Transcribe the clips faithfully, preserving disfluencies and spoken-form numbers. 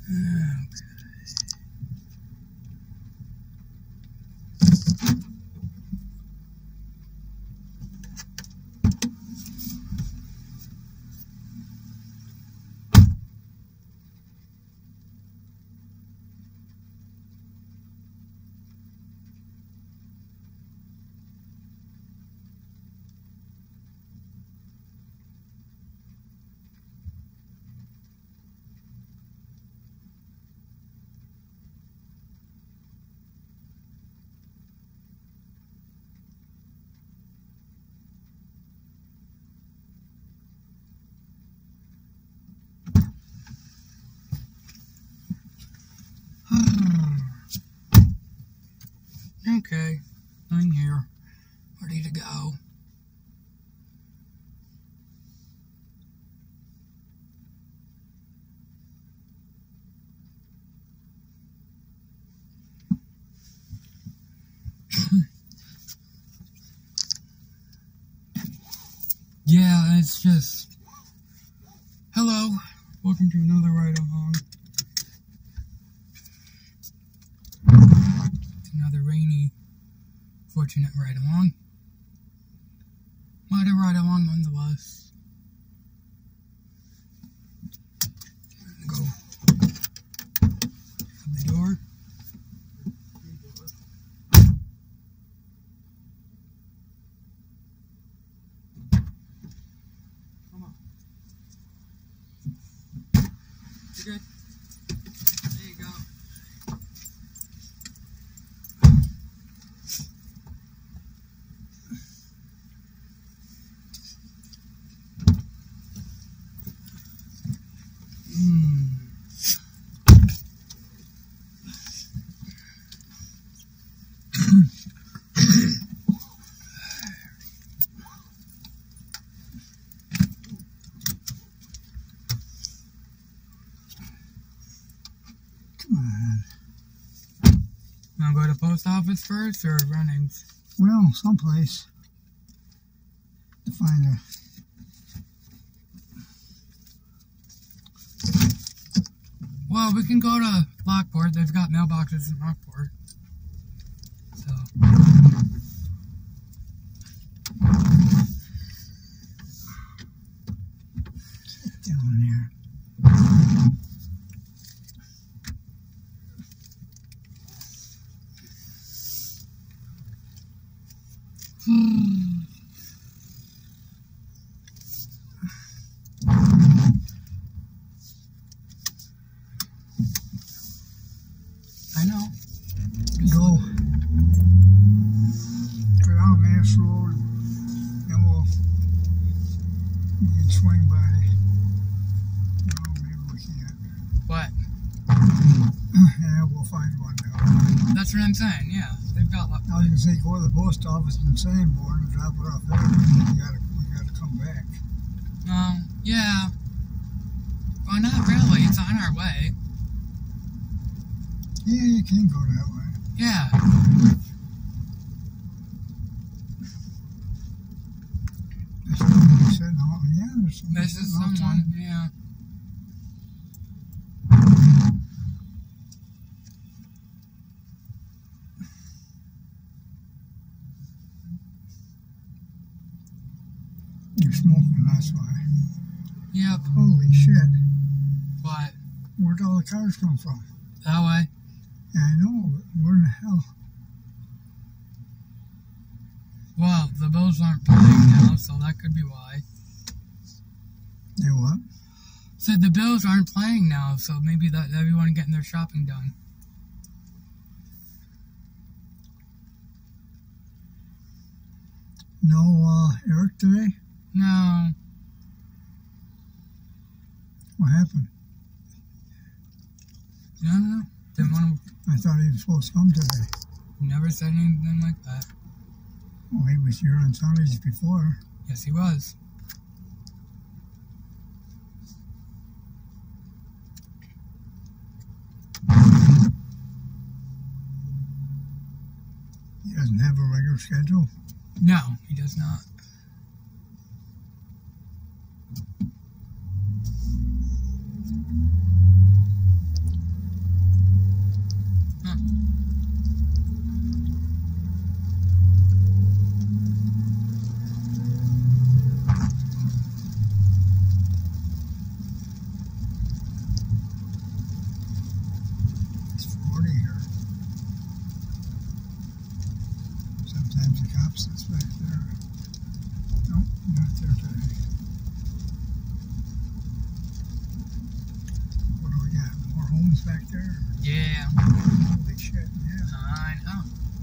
Okay, I'm here, ready to go. Yeah, it's just, hello, welcome to another ride along. It's another rainy, fortunate ride along. But a ride along nonetheless. Go. Out the door. Come on. You good? There you go. Want to go to the post office first or Runnings? Well, someplace to find a. Well, we can go to Lockport. They've got mailboxes in Lockport. So. Sit down there. I know. Go. Go down Mass Road, and we'll we can swing by. No, maybe we can't. What? Yeah, we'll find one now. That's what I'm saying, yeah. They've got lots. I was gonna say go to the post office in Sanborn and drop it off there. We gotta, we gotta come back. Um, yeah. Well, not really. It's on our way. Yeah, you can go that way. Yeah. There's somebody sitting out. Yeah, there's somebody This is sitting someone, outside. yeah. You're smoking, that's why. Yep. Holy shit. What? Where'd all the cars come from? That way? Yeah, I know, but where in the hell? Well, the Bills aren't playing now, so that could be why. They what? Said the Bills aren't playing now, so maybe that everyone getting their shopping done. No, uh, Eric today? No. What happened? No, no, no. Didn't want to. I thought he was supposed to come today. Never said anything like that. Well, he was here on Sundays before. Yes, he was. He doesn't have a regular schedule. No, he does not. Perhaps it's back there. Nope, not there today. What do we got? More homes back there? Yeah. Holy shit, yeah. I know.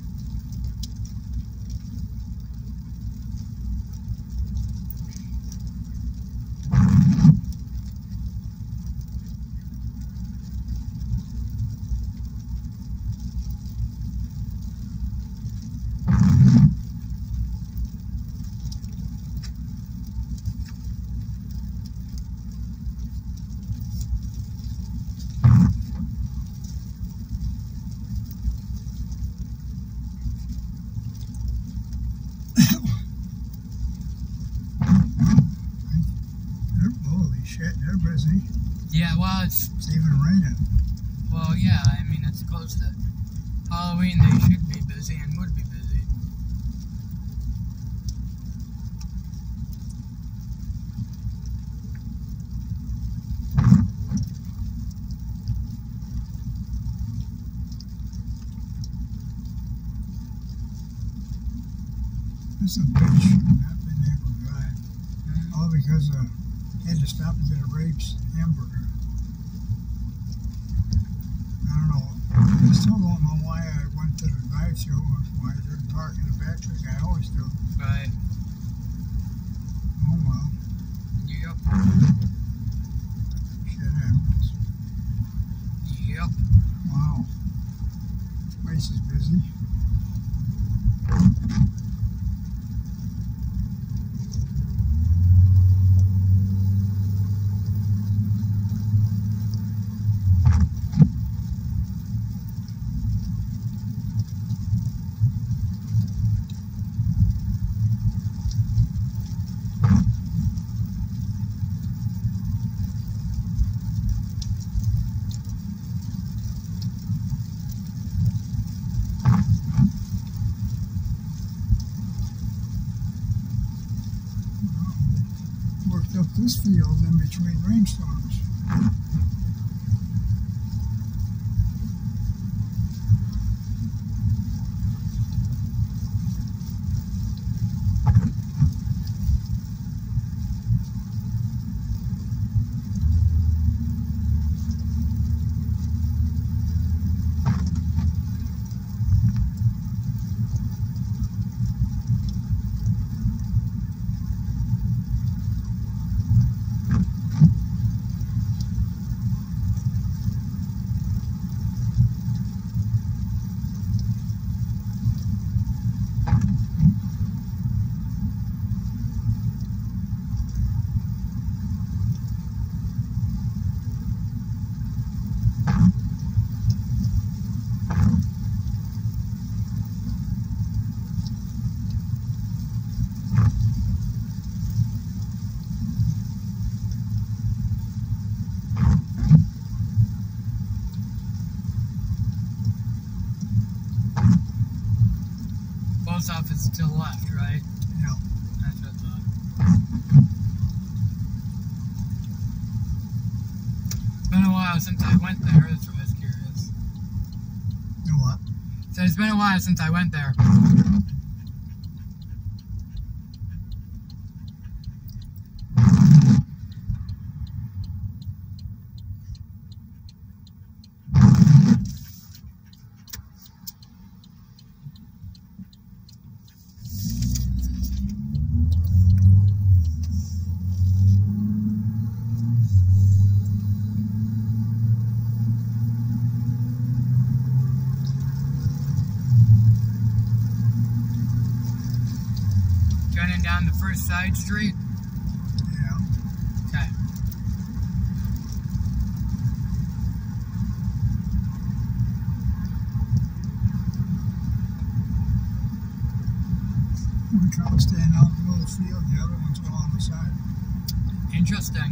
Holy shit, they're busy. Yeah, well, it's, It's even raining. well, yeah, I mean, it's close to Halloween. They should be busy and would be busy. This is a bitch not being able to drive. Mm-hmm. All because uh, I had to stop and get a Rapes hamburger. I don't know. I still don't know why I went to the drive-thru. Why I didn't park in the back like I always do. Right. Oh well. Yep. Shit happens. Yep. Wow. This place is busy. Worked up this field in between rainstorms. Post office to the left, right? Yeah. That's what I thought. Been a while since I went there. That's what I was curious. You know what? So it's been a while since I went there. Turning down the first side street? Yeah. Okay. One cow's standing out in the middle of the field, the other one's all on the side. Interesting.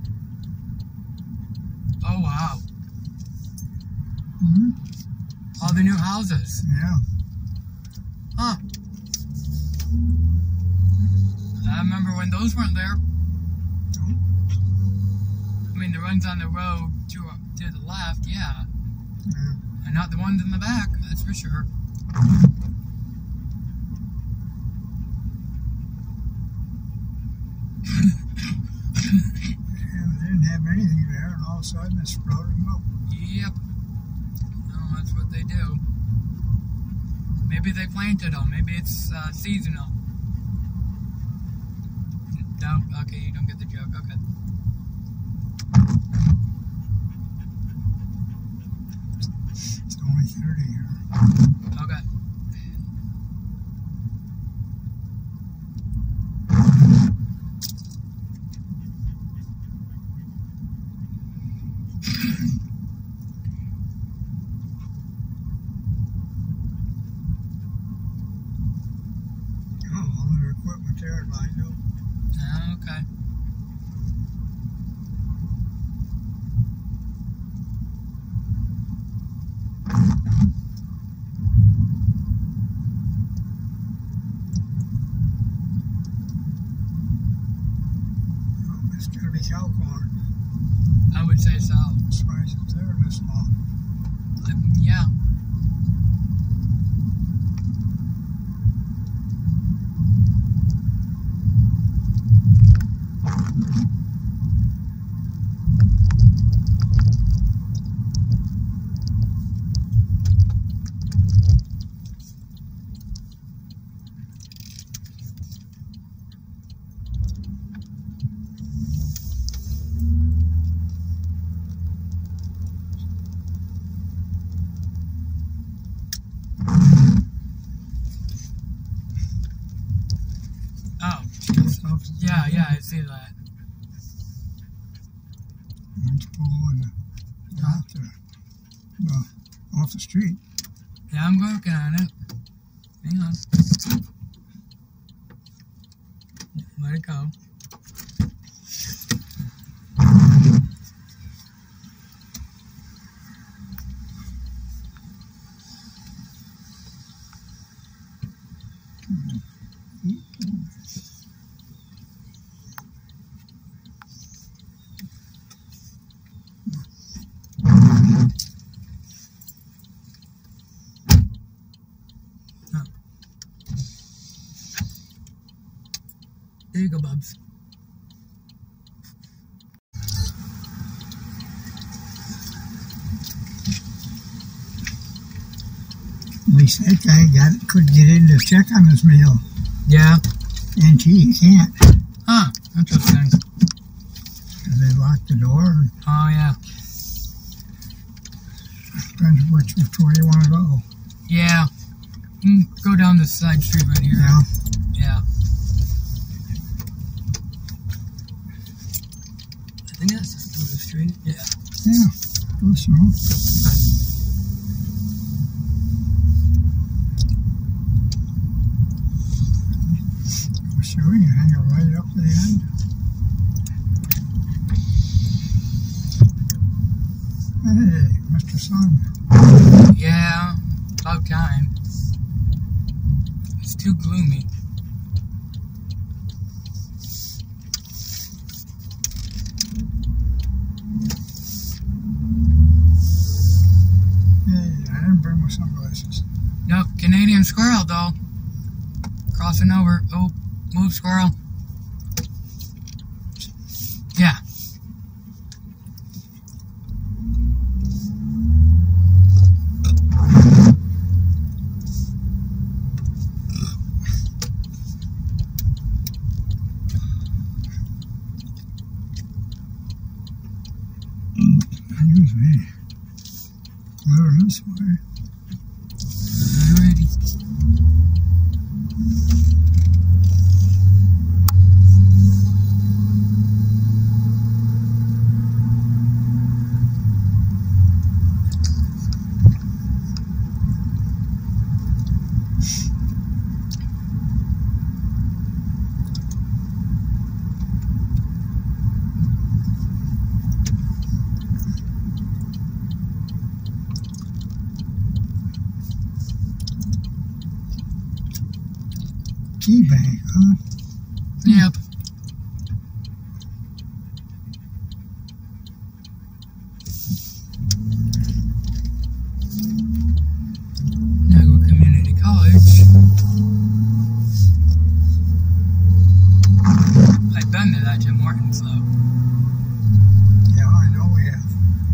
Oh wow. Mm-hmm. All the new houses. Yeah. Huh. I remember when those weren't there. I mean, the ones on the road to, to the left, yeah. Yeah. And not the ones in the back, that's for sure. Yeah, they didn't have anything there, and all of a sudden it sprouted them up. Yep. Oh, that's what they do. Maybe they planted them. Maybe it's uh, seasonal. No? Okay, you don't get the joke. Okay. It's only thirty here. Okay. Oh, all their equipment there lined up. Okay. Oh, it's gonna be cow corn. I would say so. I'm surprised it's there this long. Um, yeah. Oh. Just off the Yeah, yeah, I see that. One's pulling the, off the, well, off the street. Yeah, I'm working on it. Hang on. Let it go. There you go, Bubs. At least that guy got it, could get in to check on his meal. Yeah. And he can't. Huh. Interesting. Because they locked the door. And Oh, yeah. depends which, which way you want to go. Yeah. Mm, go down this side street right here. Yeah. Yeah. I think that's just the street. Yeah. Yeah. Go slow. Sure, you hang it right up to the end. Hey, Mister Sun. Yeah. About time. It's too gloomy. Hey, I didn't bring my sunglasses. Nope. Canadian squirrel, though. Crossing over. Oh. Move, squirrel. Yeah. Excuse me. Clear this way. Alrighty. ski bank, huh? Yep. Niagara Community College. I've been to that Tim Hortons though. Yeah, I know we have.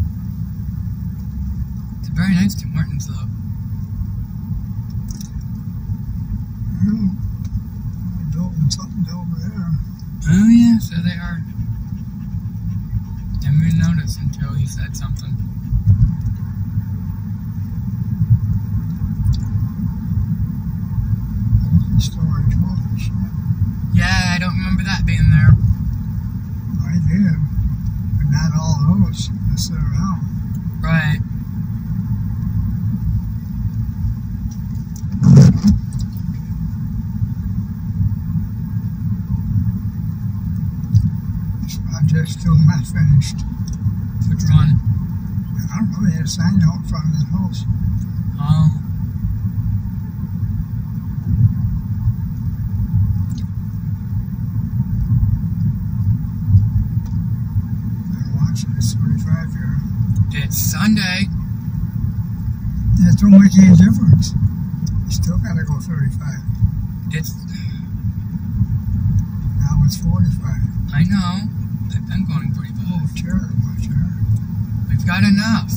It's a very nice Tim Hortons though. Well, they're building something over there. Oh yeah, so they are. Didn't even notice until you said something. Storage homes. Yeah, I don't remember that being there. I did, but not all those that sit around. Right. This project's still not finished. Which one? I don't know, they had a sign out in front of the house. Oh. It's thirty-five here. It's Sunday. That don't make any difference. You still gotta go thirty-five. It's. Now it's forty-five. I know. I've been going pretty Oh, fast. terrible, terrible. We've got enough.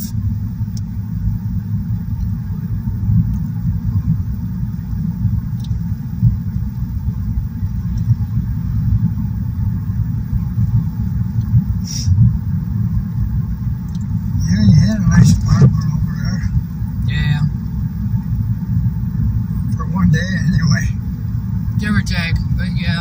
Yeah, you had a nice apartment over there. Yeah. For one day, anyway. Give or take, but yeah.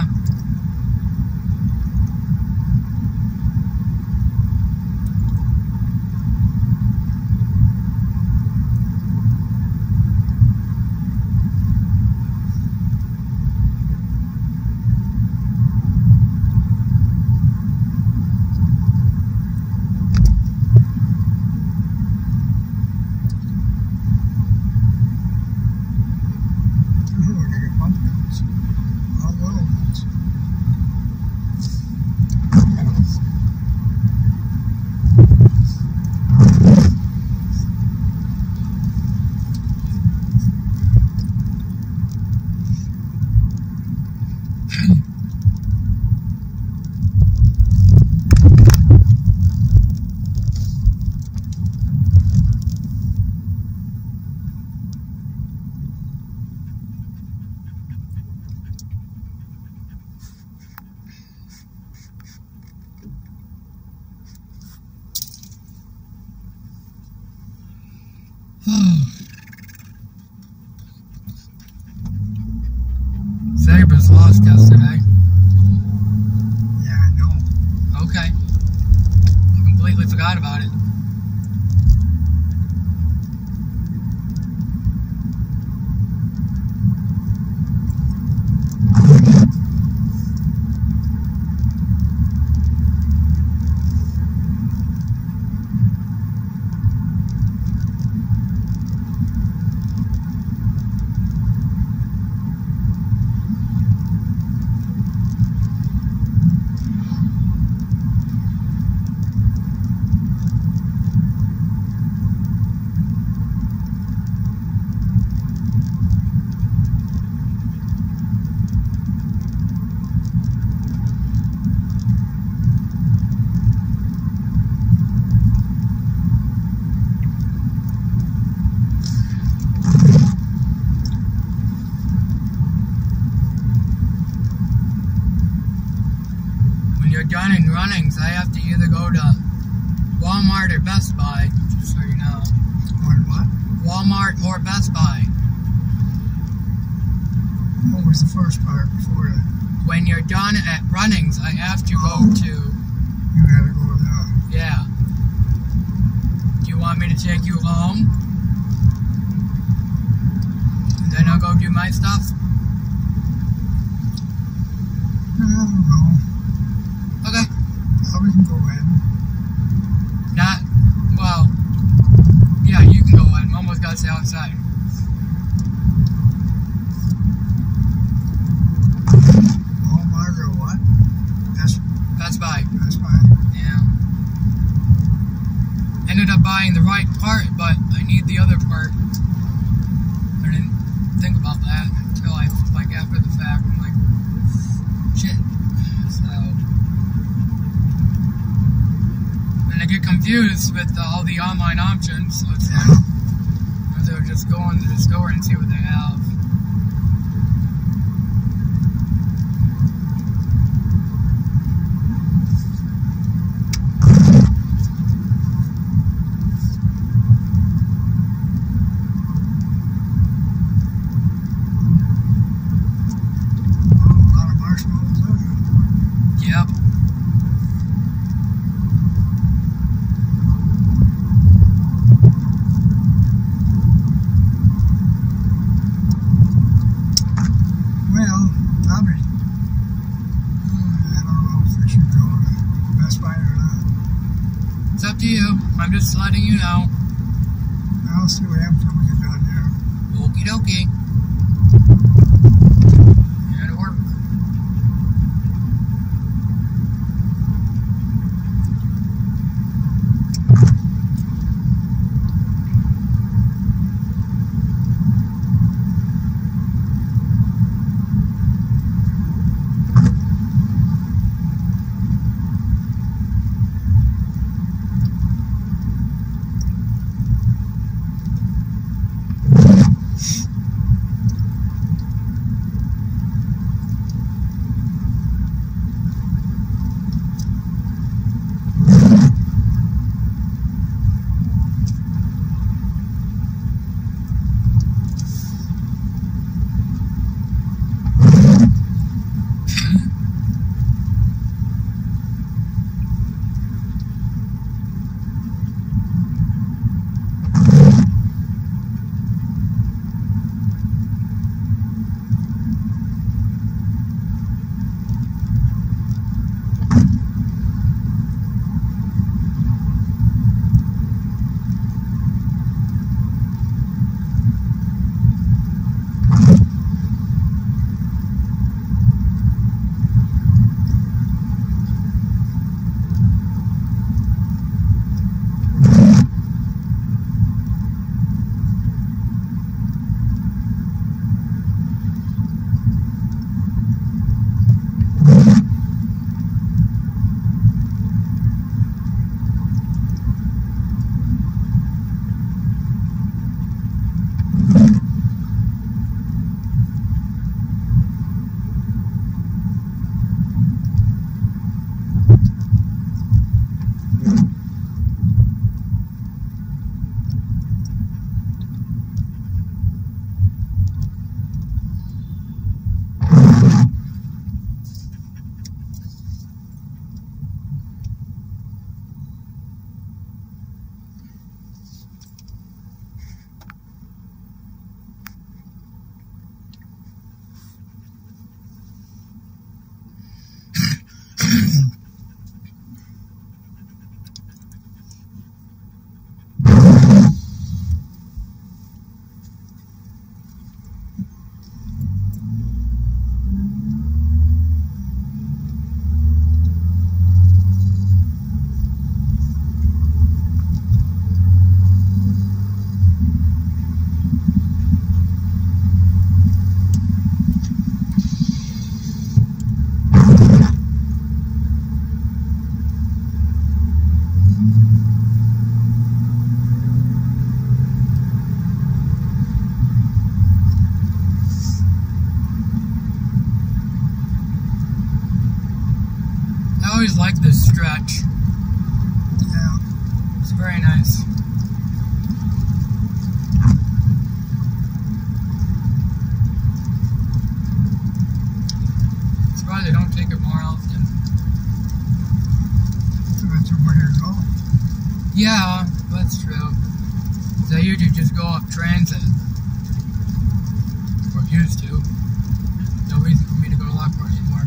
Sabres lost yesterday. Yeah, I know. Okay. I completely forgot about it. Done in runnings, I have to either go to Walmart or Best Buy, just so you know. What, what? Walmart or Best Buy. What was the first part before that? When you're done at runnings, I have to Oh. go to... You gotta go there. Yeah. Do you want me to take you home? And then I'll go do my stuff? I don't know. Okay. Oh, we can go in. Not... Well... Yeah, you can go in. Almost got to stay outside. ended up buying the right part, but I need the other part. I didn't think about that until I, like, after the fact. I'm like, shit. So, and I get confused with uh, all the online options, so it's like, I'll just go into the store and see what they have. I'm just letting you know. I'll see what happens when we get down there. Okie dokie. It'll work. I always like this stretch. Yeah. It's very nice. It's why they don't take it more often. So that's where you go. Yeah, that's true. They usually just go off transit. Or used to. No reason for me to go to Lockport anymore.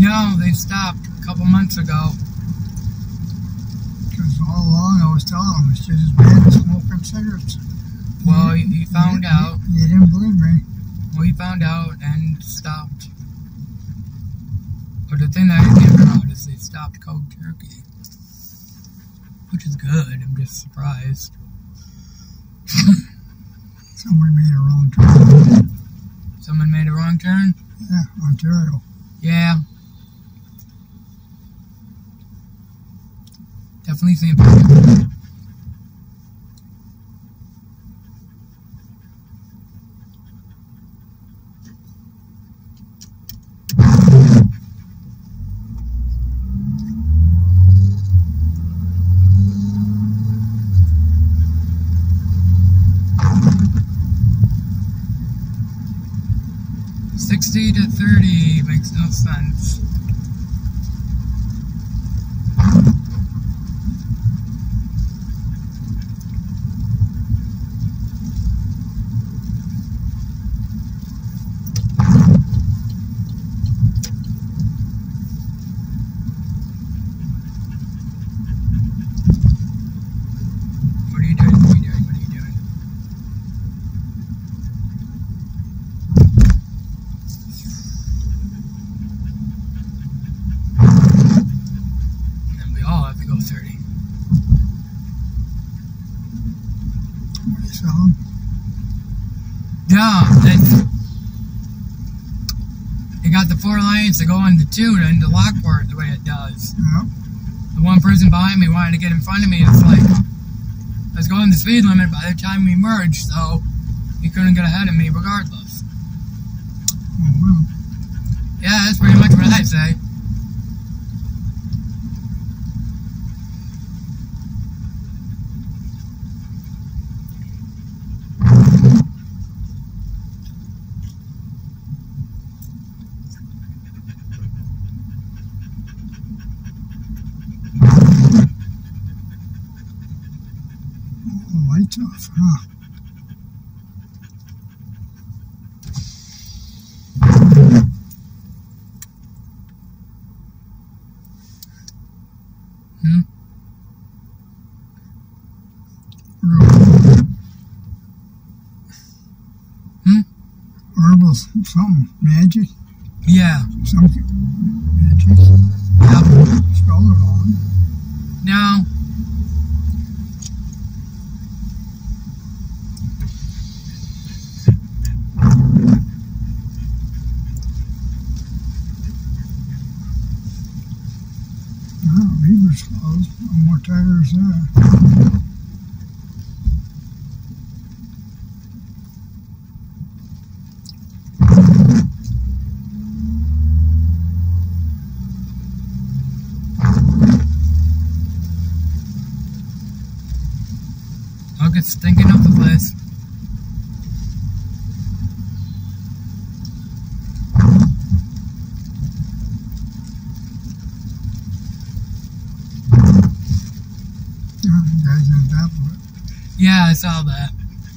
No, they stopped a couple months ago. Because all along I was telling them it's just as bad as smoking cigarettes. Well, he, he found you, out. You didn't believe me. Well, he found out and stopped. But the thing that I came out is they stopped cold turkey. Which is good. I'm just surprised. Somebody made a wrong turn. Someone made a wrong turn? Yeah, Ontario. Yeah. Definitely seeing people. sixty to thirty makes no sense. What are you doing? What are you doing? What are you doing? And we all have to go thirty. What are you selling? Yeah, that's, you got the four lanes to go into two to into Lockport the way it does. Yep. The one person behind me wanted to get in front of me. It's like I was going the speed limit by the time we merged, so he couldn't get ahead of me regardless. Oh, well. Yeah, that's pretty much what I say. Oh, lights off, huh? Hmm? Herbal. Hmm? Herbal something. Magic? Yeah. Something. Magic? Yep. Spell it wrong. No. Oh, Beaver's closed. No more tires there. Look, it's stinking up the place. Yeah, you guys on top of it. Yeah, I saw that.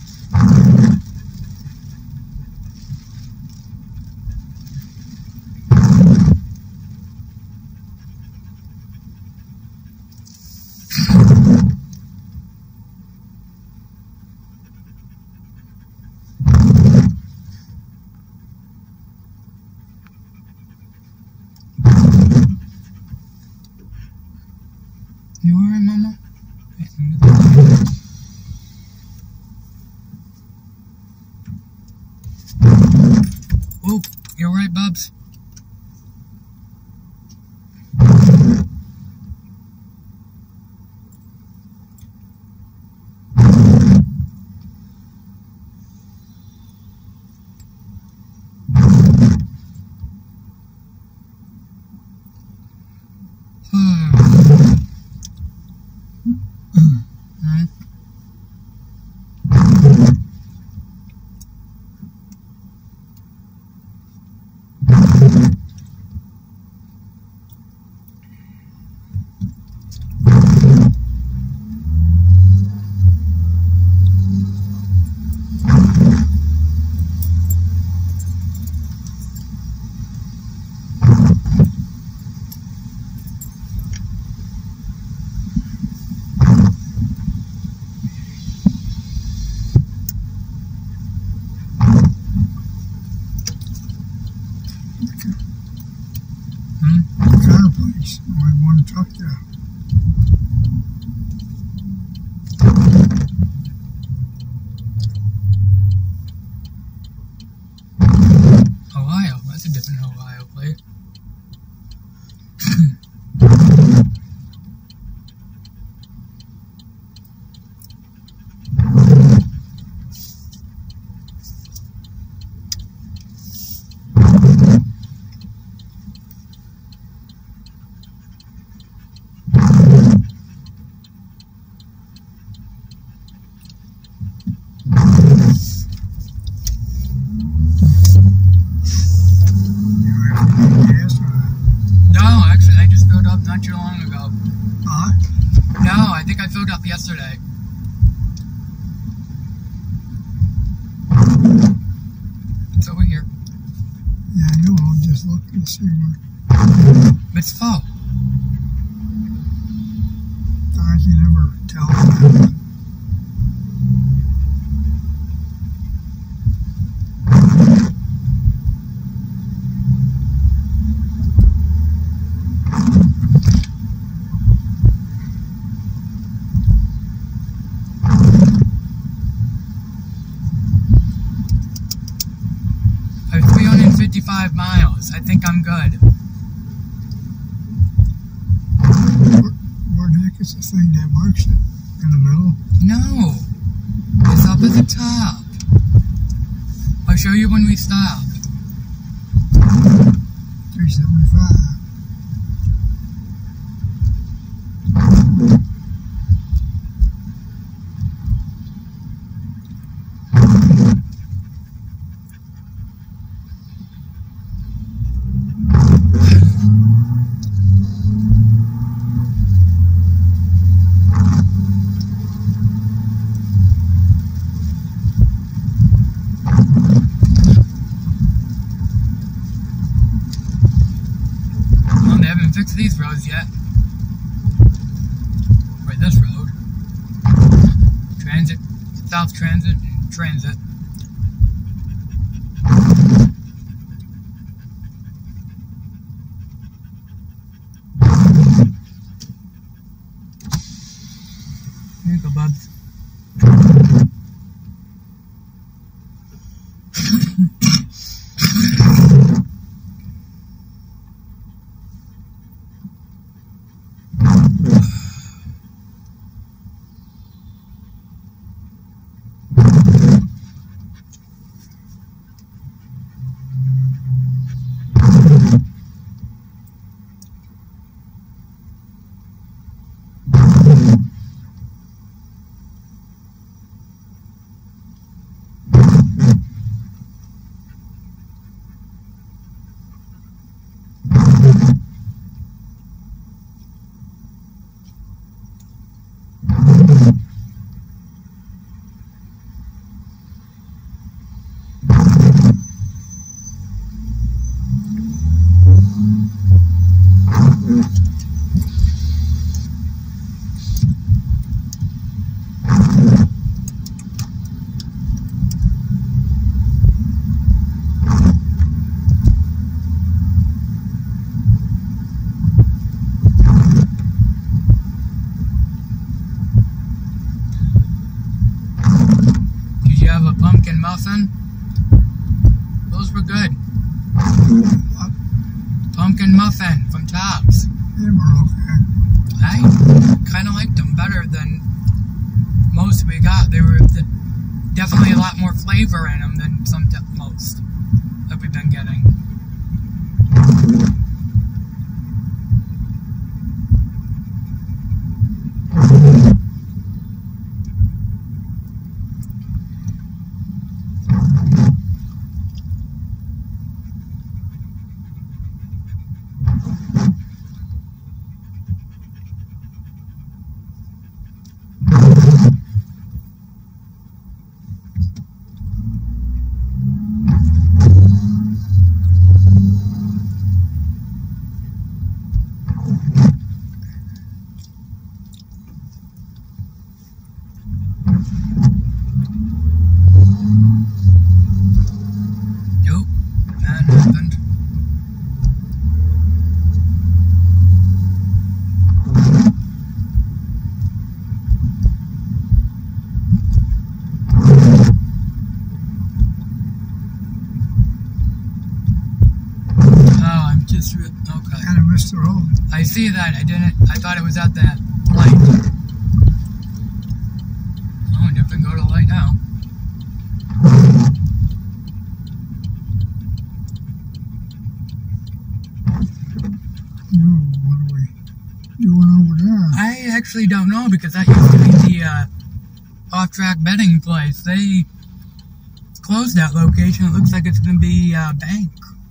You alright, Mama? Oh, you alright, Bubs? place. Only one truck there. Ohio. That's a different Ohio plate. Not too long ago. Huh? No, I think I filled up yesterday. It's over here. Yeah, I know. I'm just looking to see where. It's full. I can never tell that. fifty-five miles. I think I'm good. Where, where the heck is the thing that marks it? In the middle? No. It's up at the top. I'll show you when we stop. three seventy-five. Fix these roads yet. Or this road. Transit, South Transit, and Transit. Here you go, bubs. Muffin. Those were good. What? Pumpkin muffin from Tops. They were okay. I kind of liked them better than most we got. They were the, definitely a lot more flavor in them than some most that we've been getting. Okay. Kind of missed the road. I see that. I didn't. I thought it was at that light. Oh, and you have to go to the light now. No, what are we doing over there? I actually don't know because that used to be the uh, off-track betting place. They closed that location. It looks like it's going to be a uh, bank.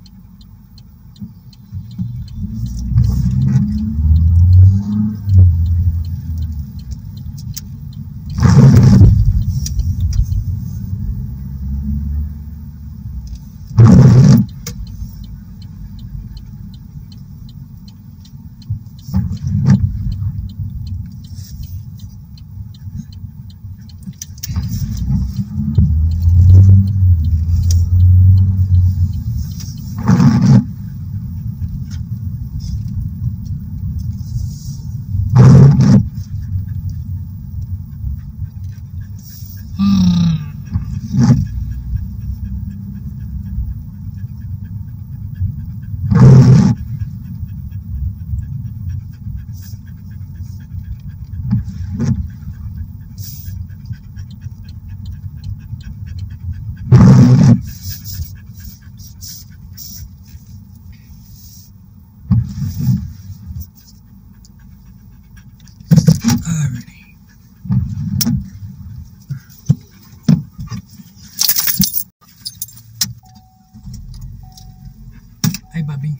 Hey, Bubby.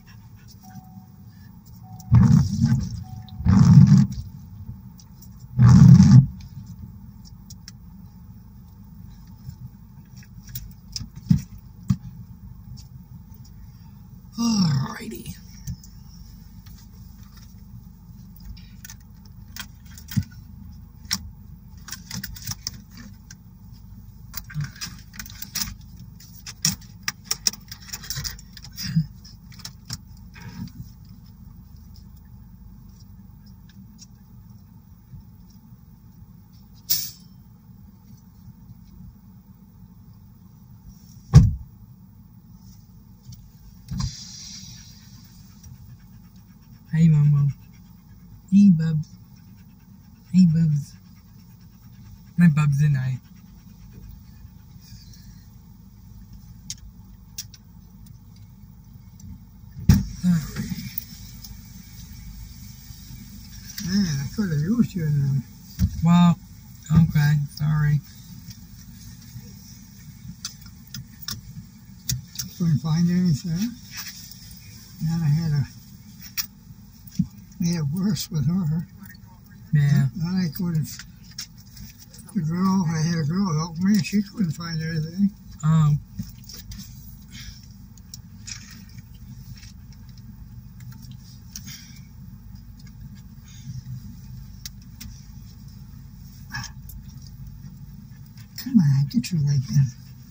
Alrighty. Hey, Momo. Hey, Bubs. Hey, Bubs. My Bubs and I. Man, I could have used you now. Well, okay, sorry. Couldn't find anything. Then I had a made it worse with her. Yeah. Then I couldn't. The girl, I had a girl help me. She couldn't find anything. Oh. Come on, get your leg in.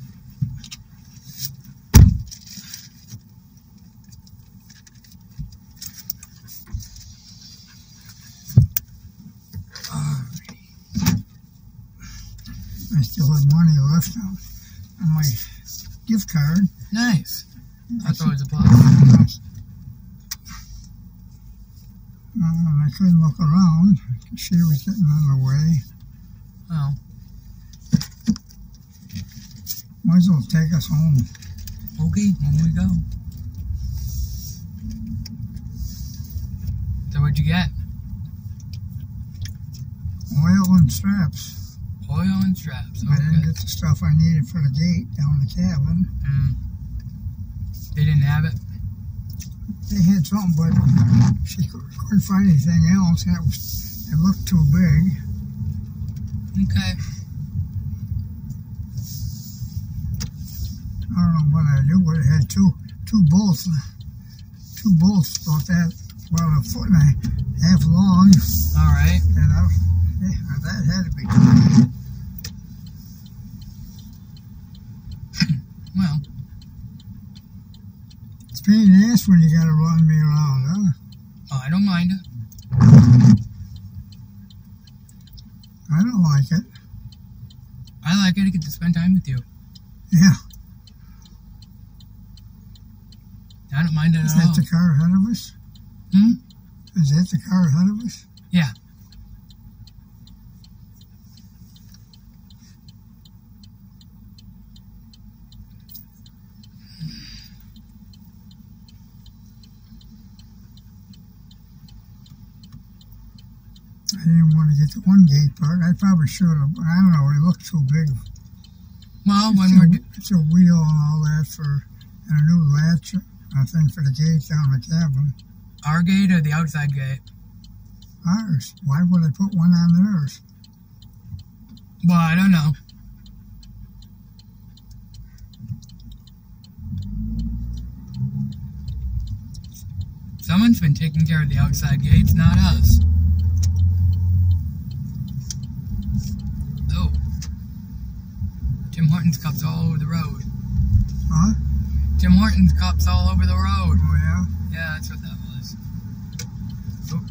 I still have money left on, on my gift card. Nice. That's always a plus. Uh, I couldn't look around. She was getting on the way. Oh. Might as well take us home. Okay, here we go. So what'd you get? Oil and straps. Oil and straps. Okay. I didn't get the stuff I needed for the gate down the cabin. Mm. They didn't have it? They had something, but she couldn't find anything else, and it was it looked too big. Okay. I don't know what I do, but it had two two bolts, two bolts about that, about a foot and a half long. All right. And I, yeah, that had to be too. Well. It's a pain in the ass when you got to run me around, huh? Oh, I don't mind it. I don't like it. I like it. I get to spend time with you. Yeah. I don't mind it at Is all. that the car ahead of us? Hmm? Is that the car ahead of us? Yeah. I didn't want to get the one gate part. I probably should have. I don't know. It looked so big. Well, It's when a, we're... d- it's a wheel and all that for, and a new latch, I think, for the gate down the cabin. Our gate or the outside gate? Ours. Why would they put one on theirs? Well, I don't know. Someone's been taking care of the outside gates, not us. Oh. Tim Hortons cups all over the road. Huh? Tim Hortons cups all over the road. Oh, yeah? Yeah, that's what that was. Oh.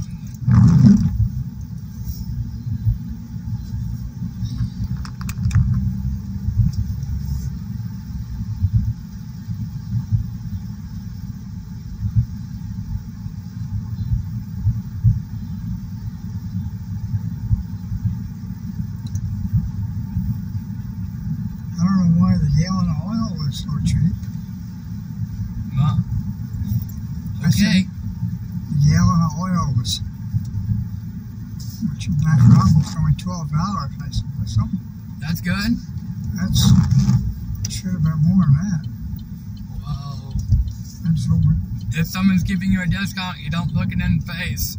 I don't know why the gallon of oil was so cheap. Well, I said okay. the gallon of oil was, which my drop was only twelve dollars. I said, what's something? That's good. That's, should have been more than that. Whoa. That's over. If someone's giving you a discount, you don't look it in the face.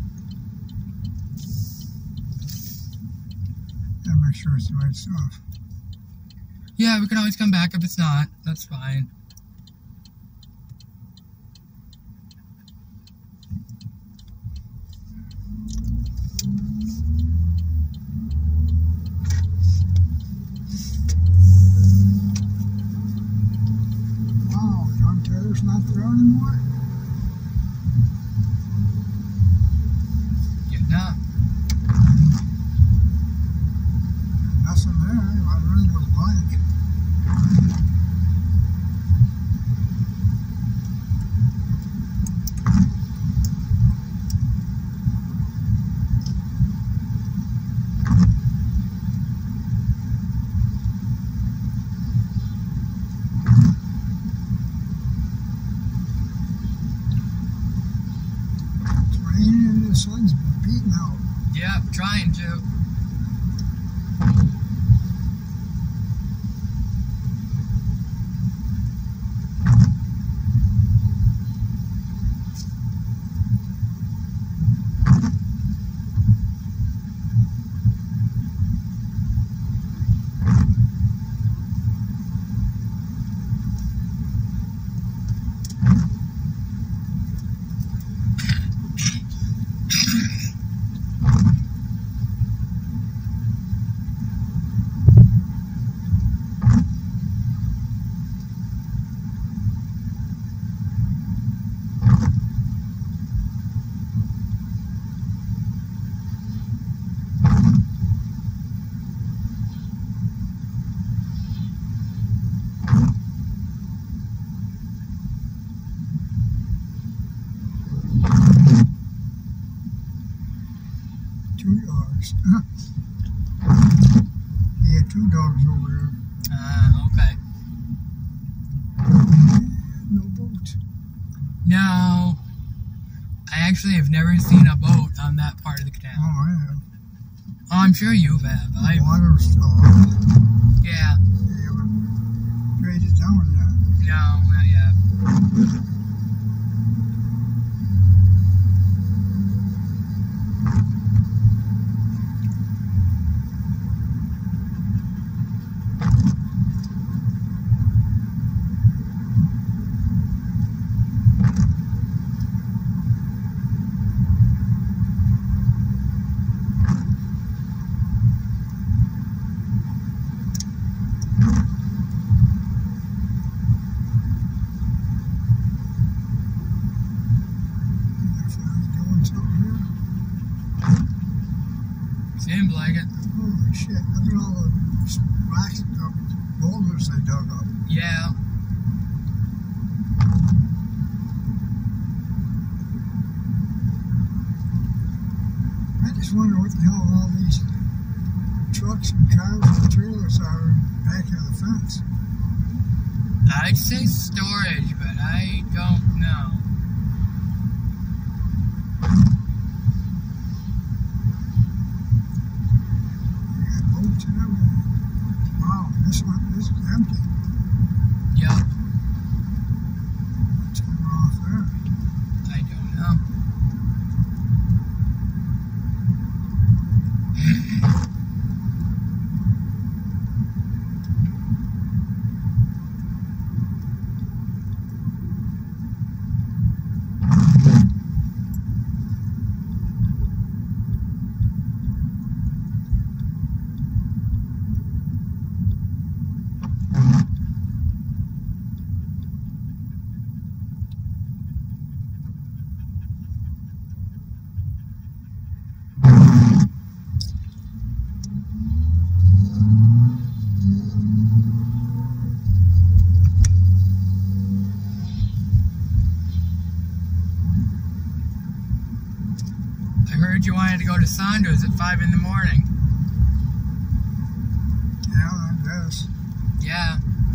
Gotta make sure it's the right stuff. Yeah, we can always come back if it's not. That's fine. Wow, John Taylor's not there anymore? Yeah, no. Nothing there. Everything was blank. It's raining and the sun's beating out. Yeah, trying to. Two dogs. He had two dogs over there. Ah, okay. No boat. No. I actually have never seen a boat on that part of the canal. Oh, I have. Oh, I'm sure you have. The I water's still on. Yeah. They haven't drained it down yet. No, not yet. They're finally doing something here. Seems like it. Holy shit, look at all the rocks, the boulders they dug up. Yeah. just wonder what the hell all these trucks and cars and trailers are back of the fence. I'd say storage, but I don't know. You got boats and everything. Wow, this one, this is empty. Yup. What's going off there? I don't know. I heard you wanted to go to Sandra's at five in the morning. Yeah, I guess. Yeah.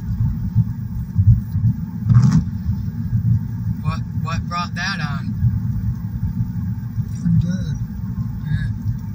What what brought that on? I'm dead. Yeah.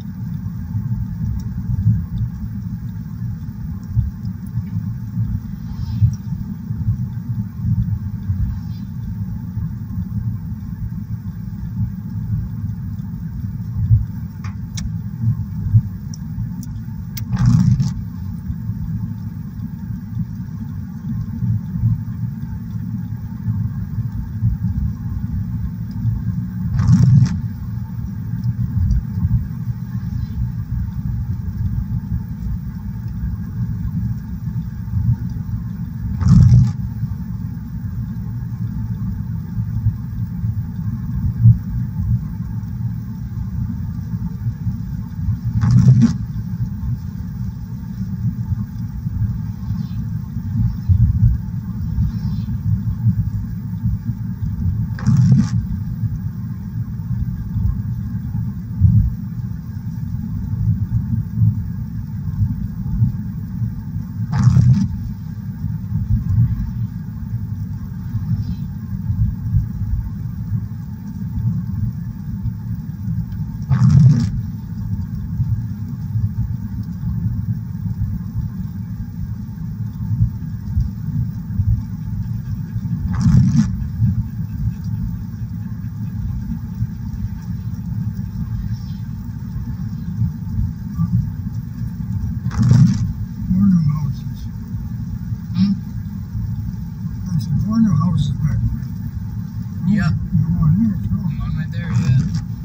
More new houses. Hmm? There's more new houses back there. Yep. No one here, too. One right there, yeah.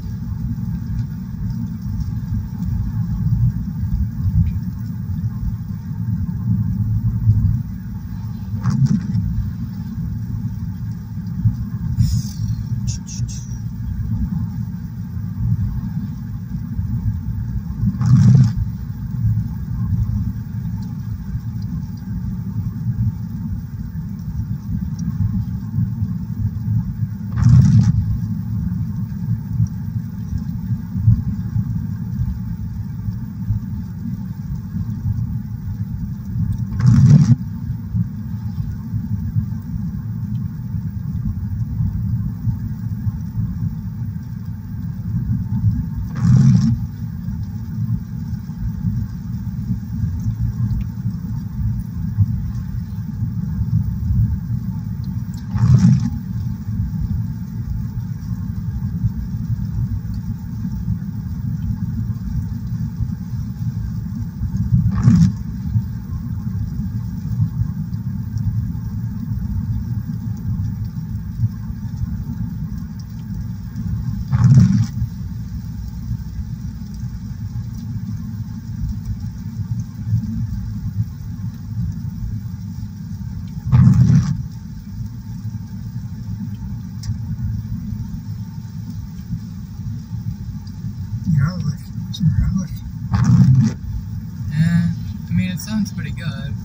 Garlic. Some garlic. Yeah. I mean, it sounds pretty good.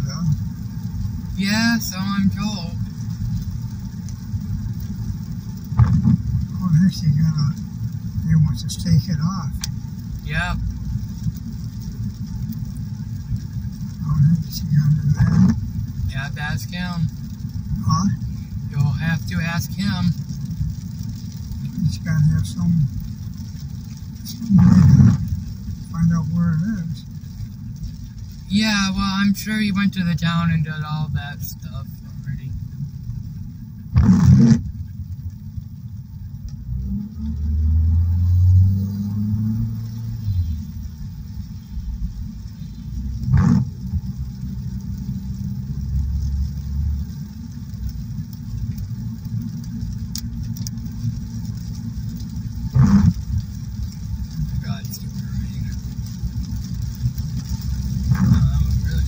though. Yeah, so I'm told. Oh, next you gotta, they want to stake it off. Yep. Oh, next you gotta do that. You have to ask him. Huh? You'll have to ask him. He's gotta have some, some way to find out where it is. Yeah, well, I'm sure he went to the town and did all that stuff already. God, it's stupid rain. Oh, really?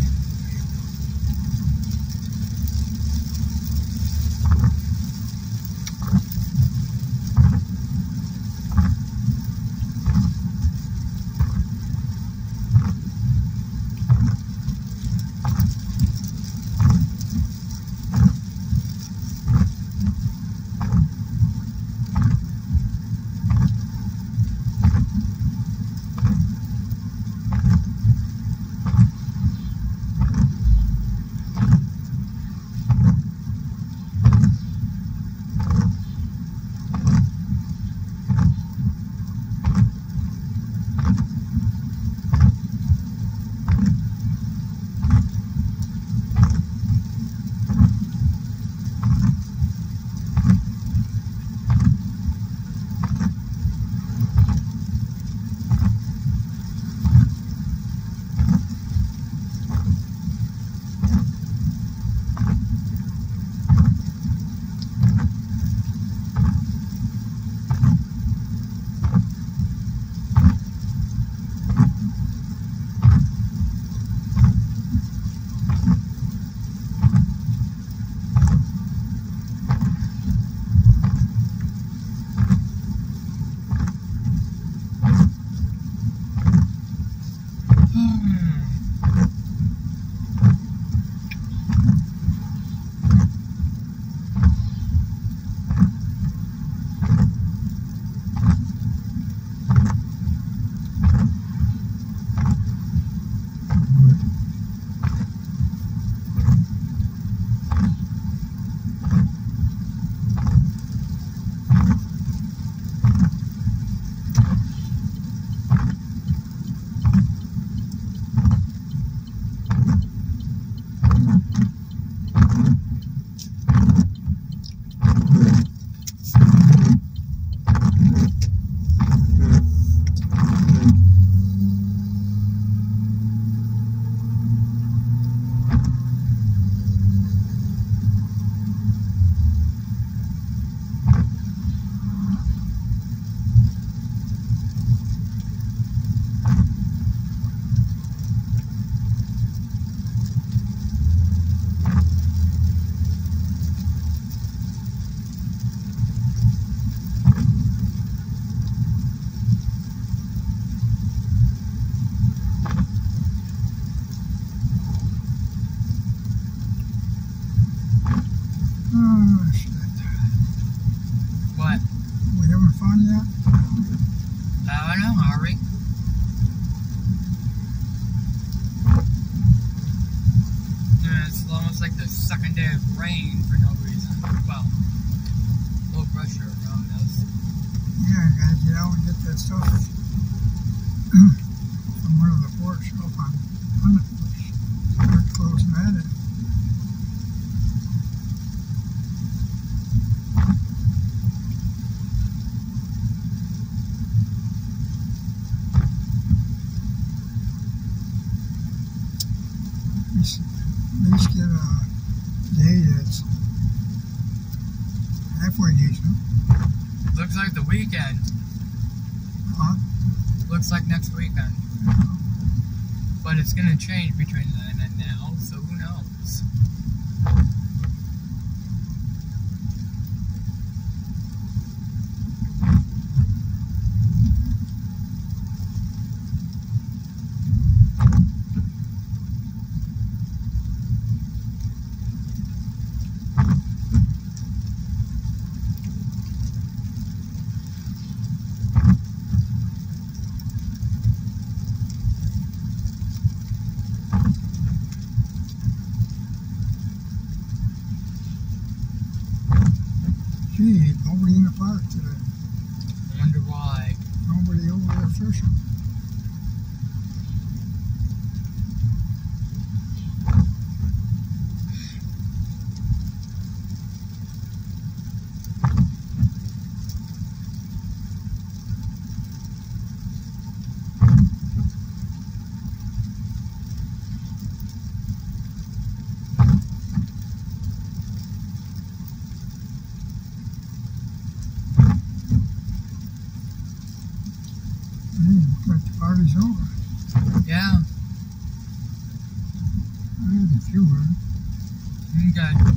Oh, shit. What? We haven't found yet? I don't know, are we? Yeah, it's almost like the second day of rain for no reason. Well, low pressure around us. Yeah, gotta get out and get that stuff from one of the ports up on, on the porch. We're closing that in. At least get a day that's halfway decent. Looks like the weekend. Huh? Looks like next weekend. But it's gonna change between then and now, so who knows? Gee, nobody in the park today. I wonder why. Nobody over there fishing. Like the party's over. Yeah. There's a few of them. Okay.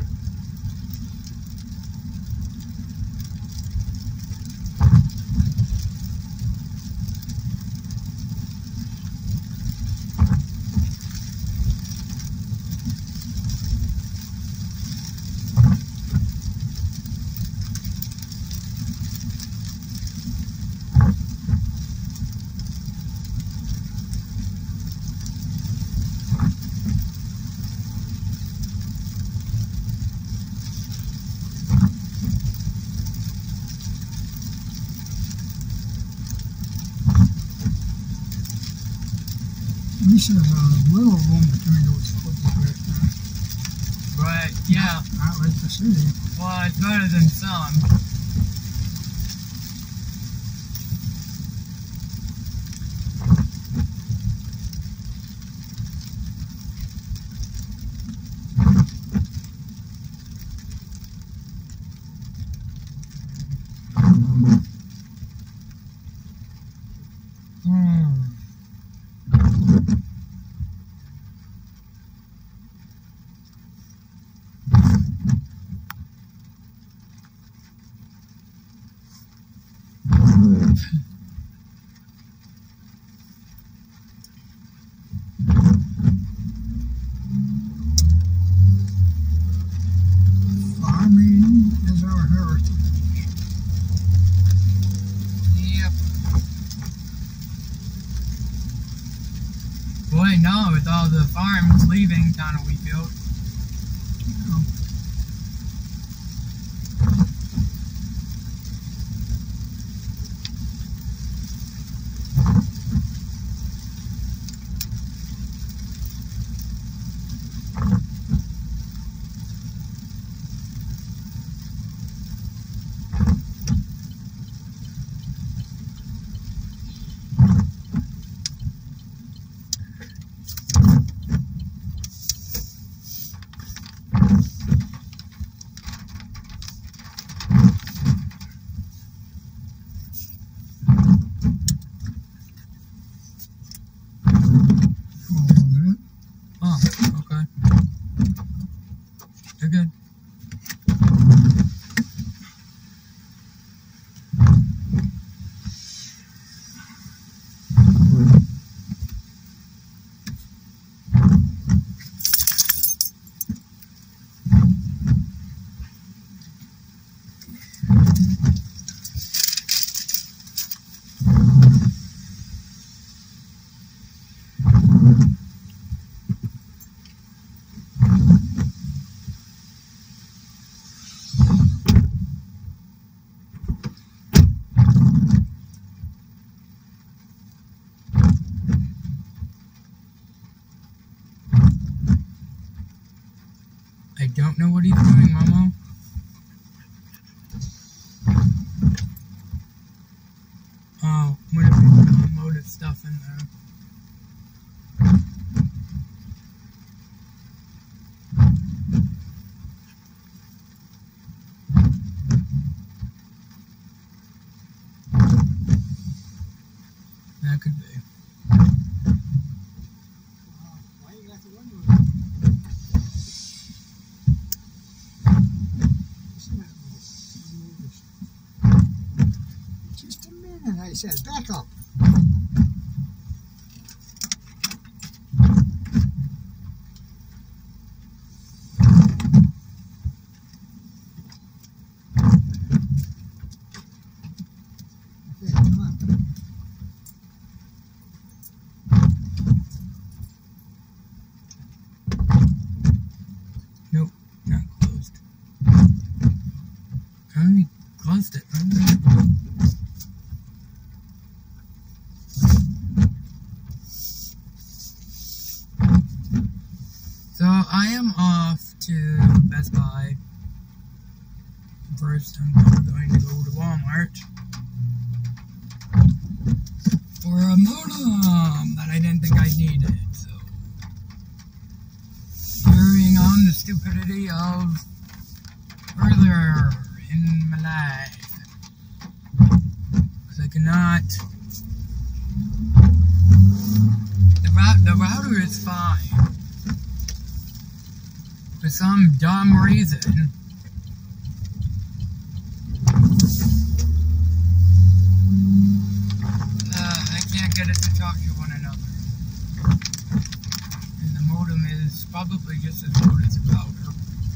At least there's a little room between those houses back there. Right, yeah. Not like the city. Well, it's better than some. Farming is our heritage. Yep. Boy, no, with all the farms leaving town of Wheatfield. Oh, okay. You're good. I don't know what he's doing, Momo. Oh, what if he's unloaded stuff in there? That could be. Why you got the window? Just a minute, I said. Back up. Okay, come on. Nope, not closed. lost it. So I am off to Best Buy. First, I'm going to go to Walmart for a modem that I didn't think I needed. So, carrying on the stupidity of earlier in my life, because I cannot. The route, the router is fine. For some dumb reason, uh, I can't get it to talk to one another. And the modem is probably just as good as the router.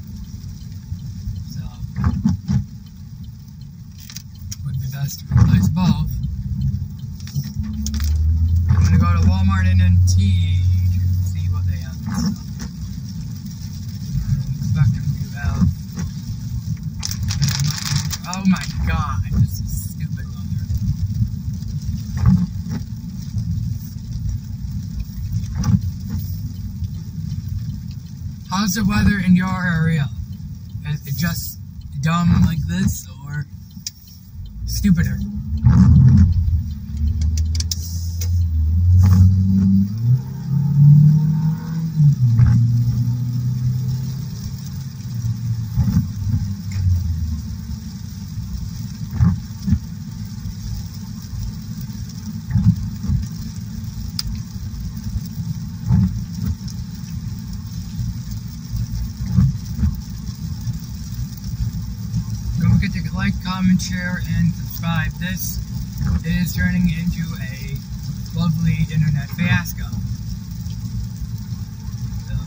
So, it would be best to replace both. I'm gonna go to Walmart and then T to see what they have and stuff. Oh my god, this is stupid weather. How's the weather in your area? Is it just dumb like this, or stupider? Like, comment, share, and subscribe. This is turning into a lovely internet fiasco. So.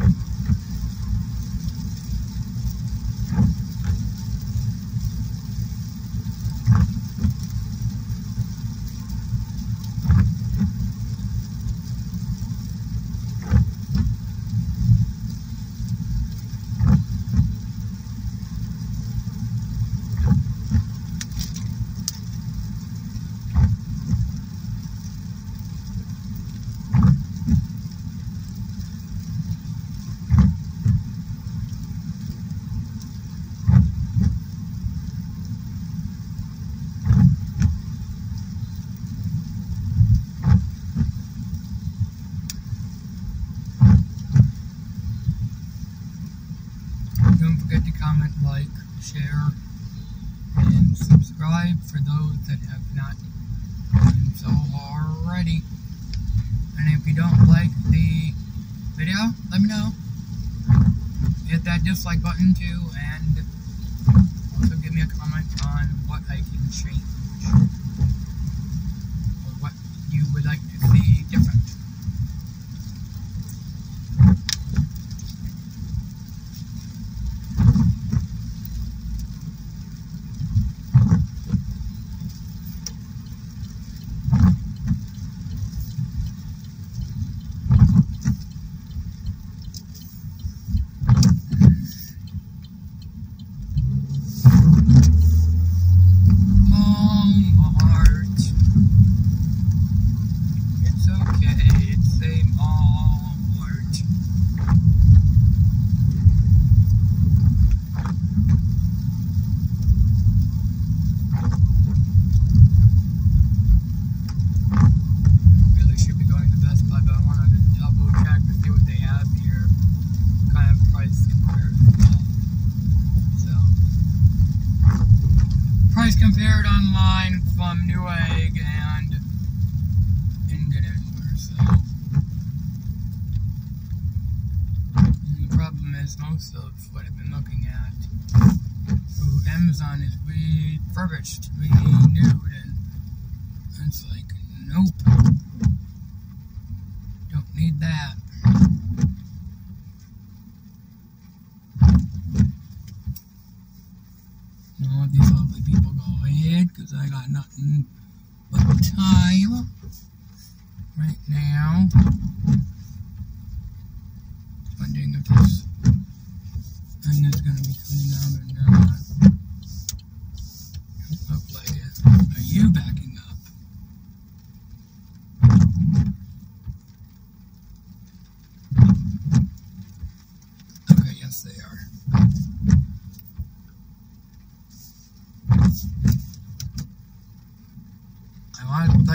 Don't forget to comment, like, share, and subscribe for those that have not done so already. And if you don't like the video, let me know. Hit that dislike button too, and also give me a comment on what I can change, or what you would like to see different. Compared online from Newegg and Indonesia, so and the problem is most of what I've been looking at through Amazon is refurbished, renewed, and it's like, nope, don't need that. All of these lovely people go ahead, because I got nothing but time right now. Wondering if this thing is going to be coming out or not.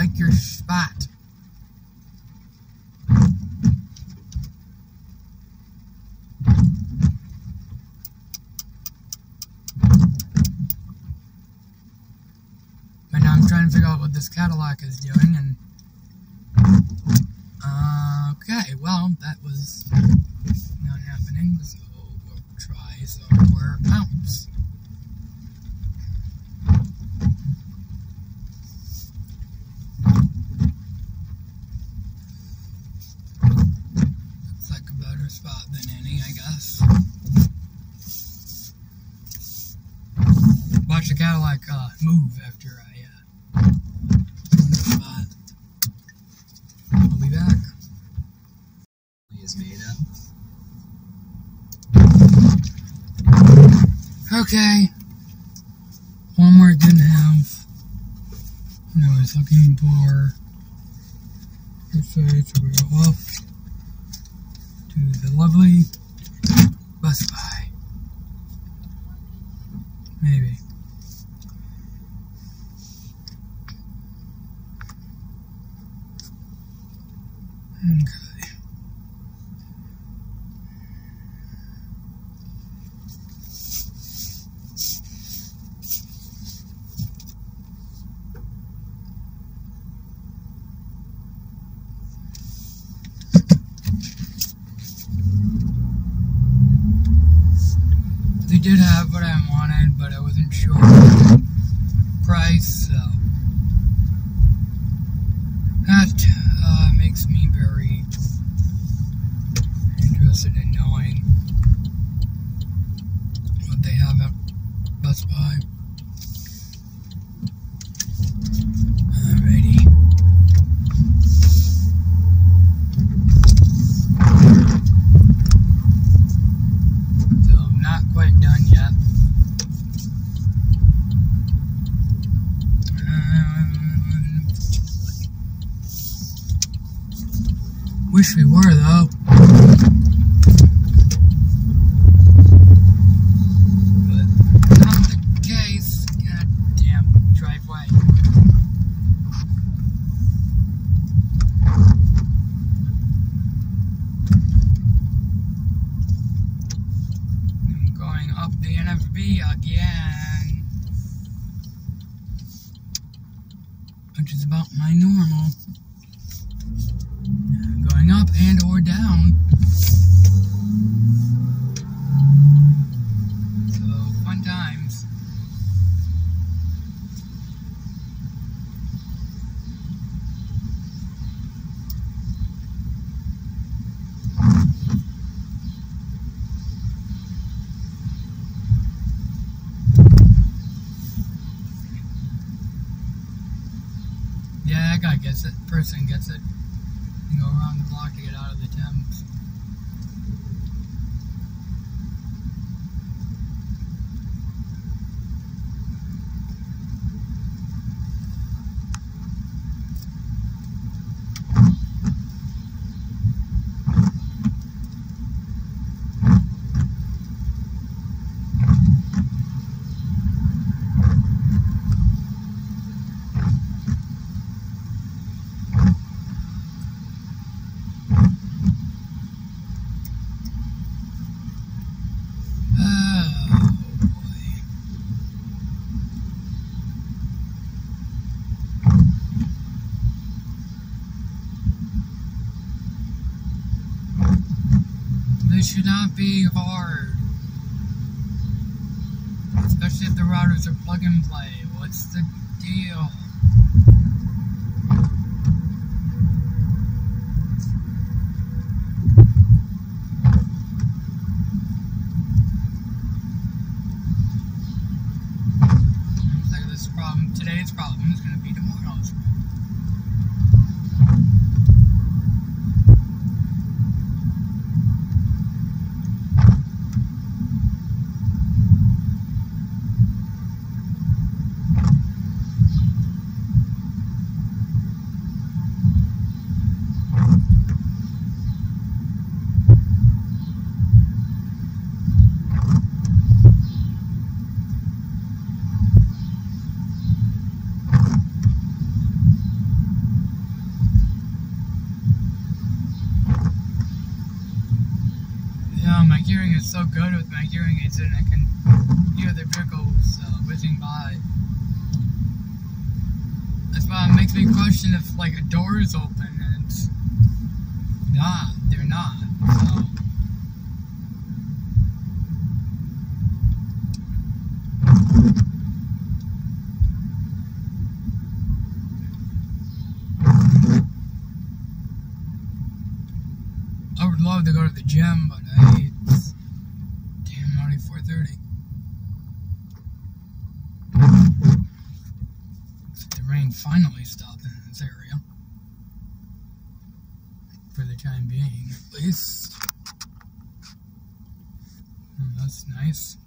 like your spot. But now I'm trying to figure out what this Cadillac is doing, and uh, okay, well, that was not happening, so we'll try somewhere else. Looks like a better spot than any, I guess. Watch the Cadillac uh, move after I uh, find the spot. I'll be back. Is made of. Okay. One more didn't have. And I was looking for. Let's say so we go up to the lovely Best Buy. Maybe. Okay. They did have what I wanted, but I wasn't sure the price, so that uh, makes me very interested in knowing what they have at Best Buy. Alrighty. So I'm not quite done yet. Um, wish we were though. But not the case. God damn driveway. I'm going up the N F B again, which is about my normal. Going up and or down. So fun times. Yeah, that guy gets it. Person gets it. You go around the block to get out of the Thames. This should not be hard. Especially if the routers are plug and play. What's the deal? Looks like this problem, today's problem is going to be tomorrow's. so good with my hearing aids and I can hear the vehicles uh, whizzing by. That's why it makes me question if like a door is open and it's not. They're not. So. I would love to go to the gym, but I, it's damn already four thirty. The rain finally stopped in this area. For the time being, at least. Oh, that's nice.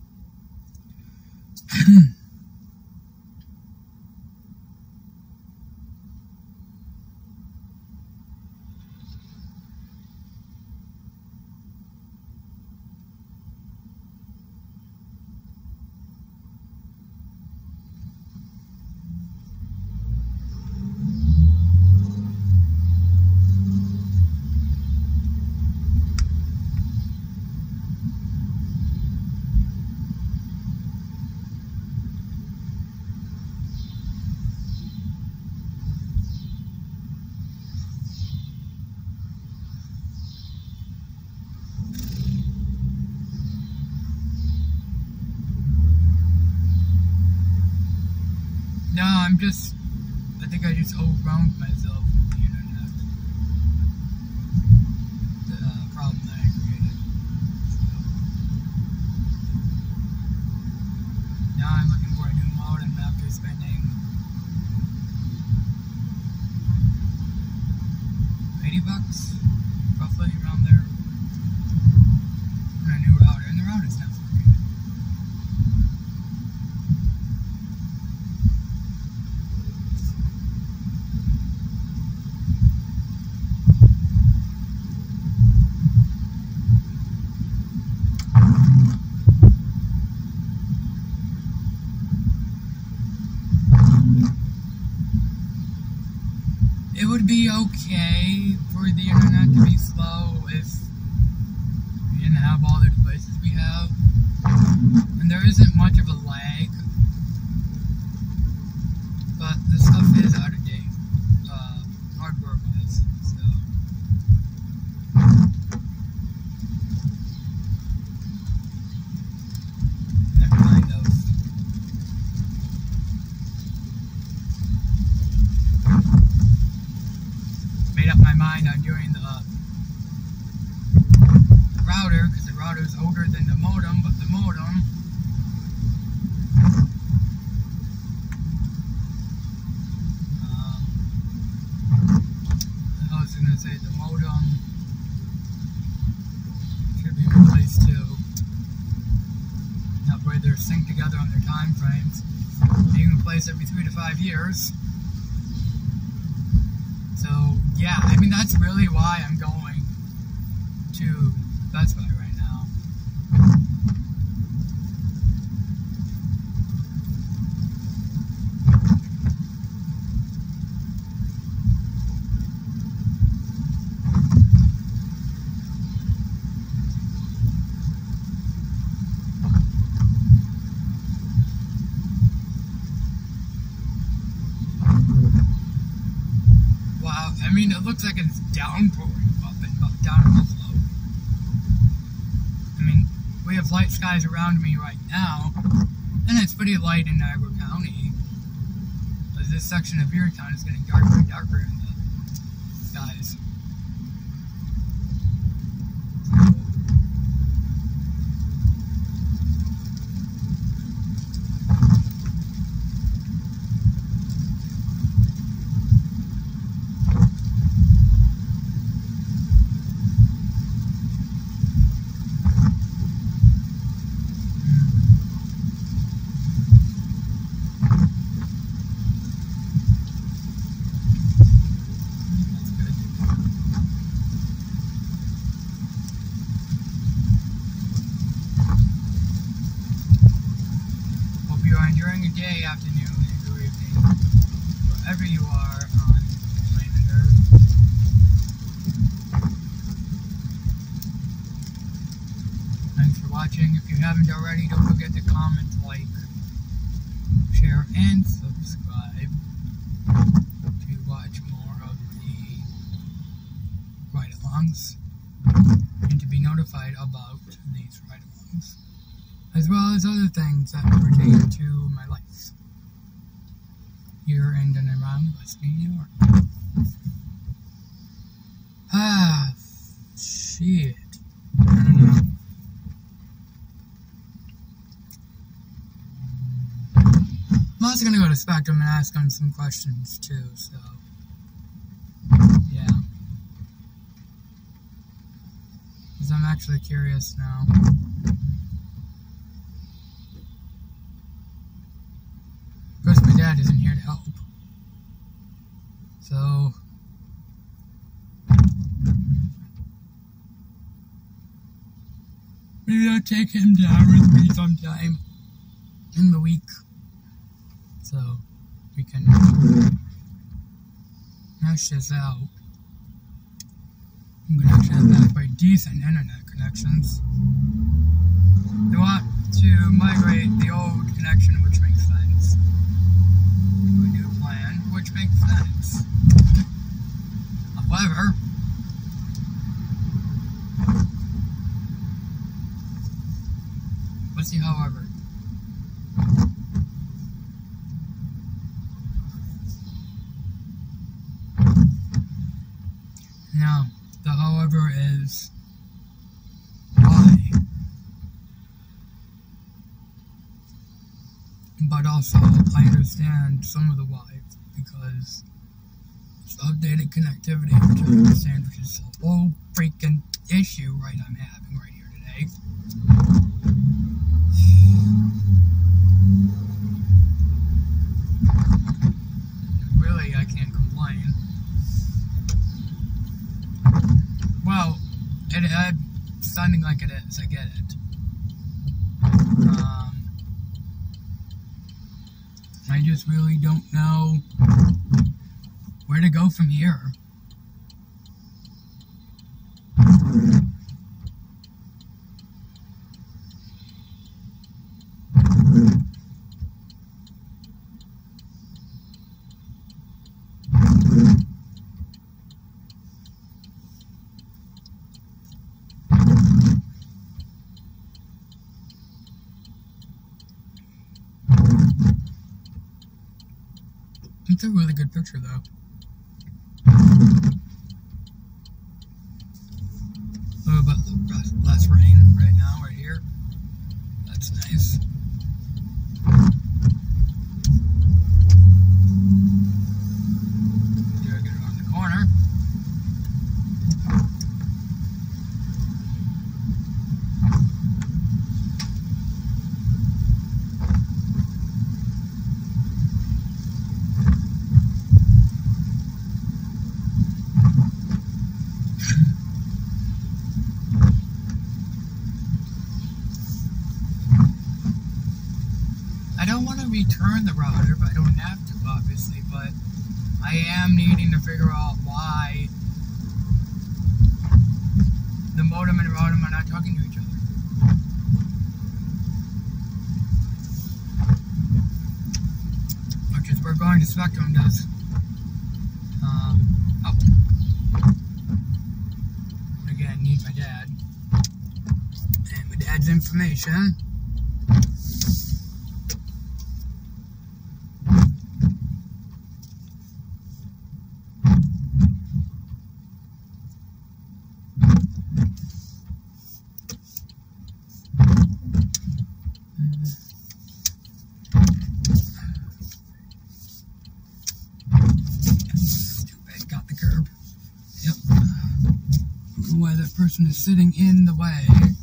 No, I'm just, I think I just overwhelmed myself with the internet. The uh, problem that I created. So, now I'm looking for a new modem after spending eighty bucks, roughly around there, on a new router, and the router's not working. It would be okay for the internet to be slow if we didn't have all the devices we have. And there isn't much of a lag. But the stuff is out of date, uh, hardware-wise, so. That kind of. Made up my mind on doing the uh, router, because the router is older than the modem, but the modem um, I was going to say the modem should be replaced too. That way they're synced together on their time frames. Being replaced every three to five years. So, yeah, I mean, that's really why I'm going to Best Buy right now. Wow, I mean, it looks like it's downpouring up and up, down in the slope. I mean, we have light skies around me right now, and it's pretty light in Niagara County. But this section of Erie County is getting darker and darker in the skies. During a day, afternoon, and or evening, wherever you are on planet Earth. Thanks for watching. haven't already, don't forget to comment, like, share, and subscribe to watch more of the ride-alongs and to be notified about these ride-alongs, as well as other things that pertain to my life here and in and around West New York. Ah, shit. I don't know. I'm also gonna go to Spectrum and ask them some questions too, so yeah. Because I'm actually curious now. Of course, my dad isn't here to help. So maybe I'll take him down with me sometime in the week, so we can hash this out. I'm gonna actually have quite decent internet connections. They want to migrate the old connection, which makes sense, to a new plan, which makes sense. However, what's the however? Now, the however is why, but also I understand some of the why, because it's updated connectivity, which I understand, which is a whole freaking issue right I'm having right here today. Really, I can't complain. Well, it, it sounding like it is, I get it. Um, I just really don't know where to go from here. It's a really good picture, though. A little bit less rain right now, right here. That's nice. Gotta get around the corner. Return the router, but I don't have to, obviously, but I am needing to figure out why the modem and router are not talking to each other. Which is where going to Spectrum does um, help. Again, need my dad. And my dad's information. Why that person is sitting in the way.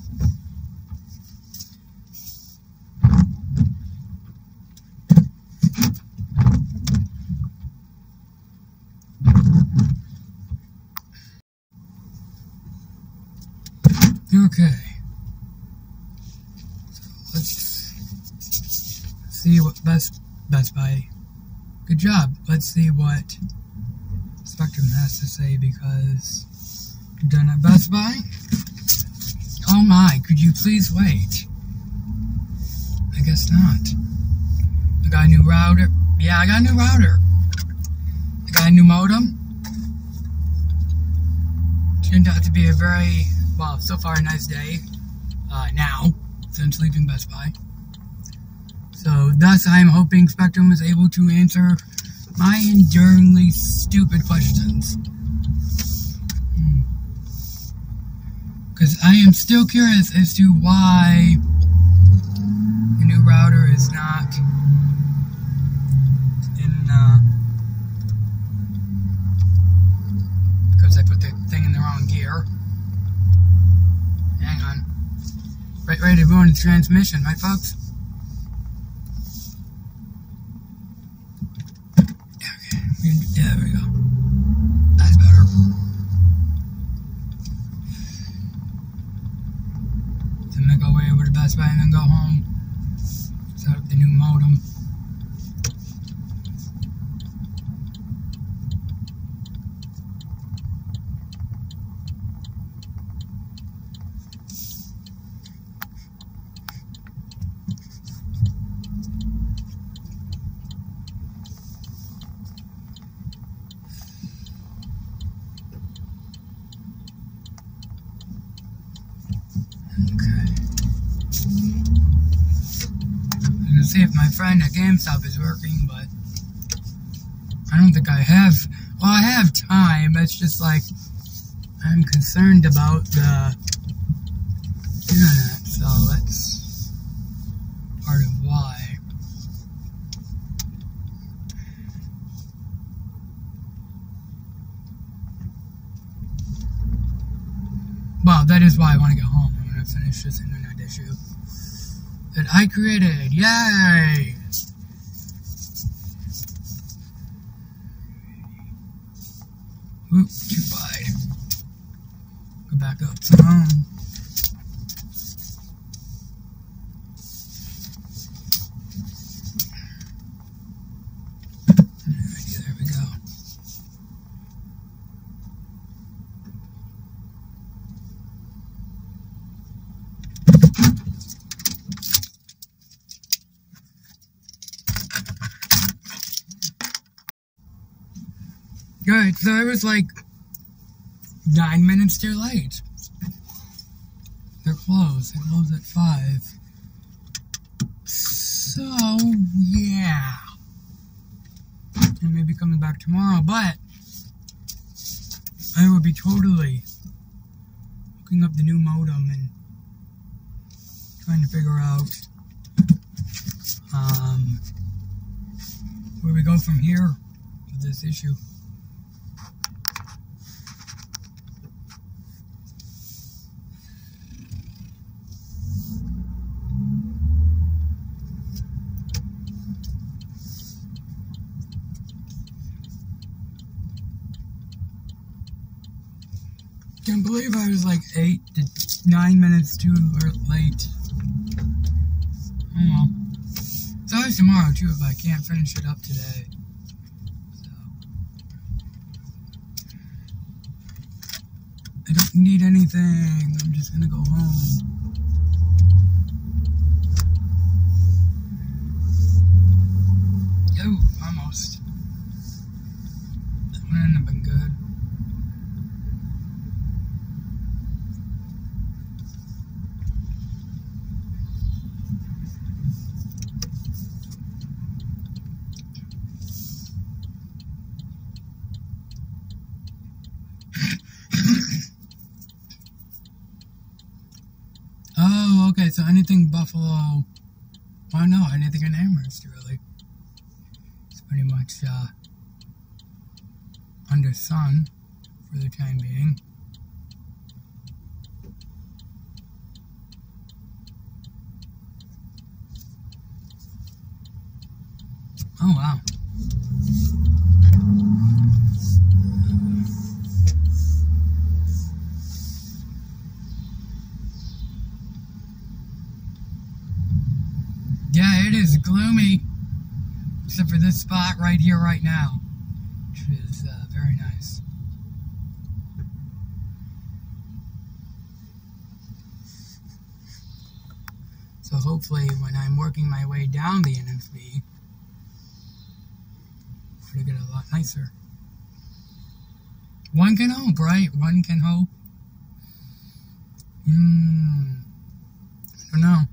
Okay. So let's see what Best Best Buy. Good job. Let's see what Spectrum has to say, because done at Best Buy? Oh my, could you please wait? it's not. I got a new router. Yeah, I got a new router. I got a new modem. Turned out to be a very, well, so far a nice day. Uh, now, since leaving Best Buy. So, thus I'm hoping Spectrum is able to answer my enduringly stupid questions. Because I am still curious as to why the new router is not in, uh, because I put the thing in the wrong gear. Hang on. Right, ready to ruin the transmission, right, folks? Okay, yeah, there we go. That's better. So I'm gonna go way over to Best Buy and then go home. Set up the new modem. See if my friend at GameStop is working, but I don't think I have. Well, I have time. It's just like I'm concerned about the internet, so that's part of why. Well, that is why I want to get home. I'm going to finish this internet issue that I created. Yay! Oop, too wide. Go back up some. Alrighty, there we go. Good, so I was like nine minutes too late. They're closed. They close at five. So, yeah. I may be coming back tomorrow, but I will be totally hooking up the new modem and trying to figure out um, where we go from here with this issue. Can't believe I was like eight to nine minutes too late. Oh well. It's always tomorrow too if I can't finish it up today. So I don't need anything. I'm just gonna go home. Yo, almost. That wouldn't have been good. Oh, okay, so anything Buffalo, well, no, anything in Amherst, really. It's pretty much, uh, under sun for the time being. Oh, wow. Yeah, it is gloomy, except for this spot right here, right now, which is uh, very nice. So hopefully when I'm working my way down the N S V, it'll get a lot nicer. One can hope, right? One can hope. Hmm. I don't know.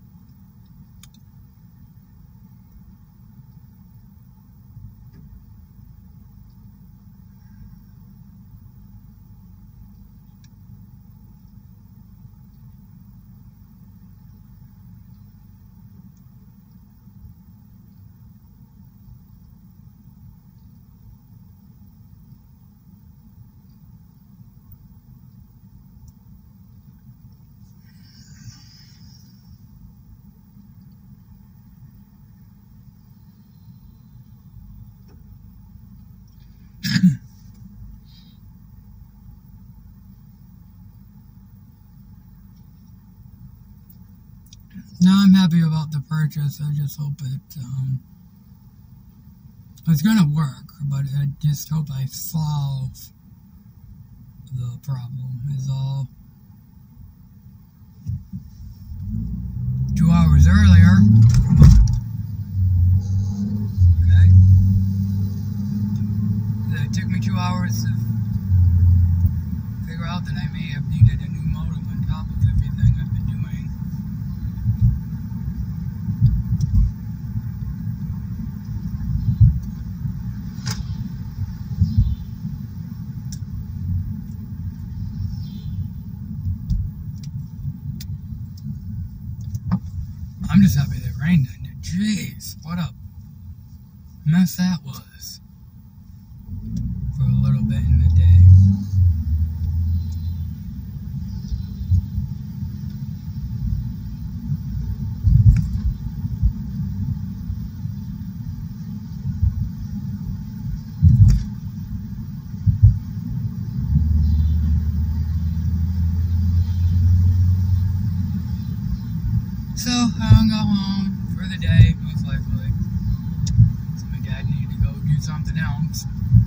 No, I'm happy about the purchase. I just hope it, um, it's gonna work, but I just hope I solve the problem, is all. Two hours earlier. Okay. It took me two hours to figure out that I may have needed a new modem on top of everything I've been doing. I'm just happy that rain ended. Jeez, what a mess that was for a little bit in the day. So I'll go home for the day, most likely. So my dad needed to go do something else.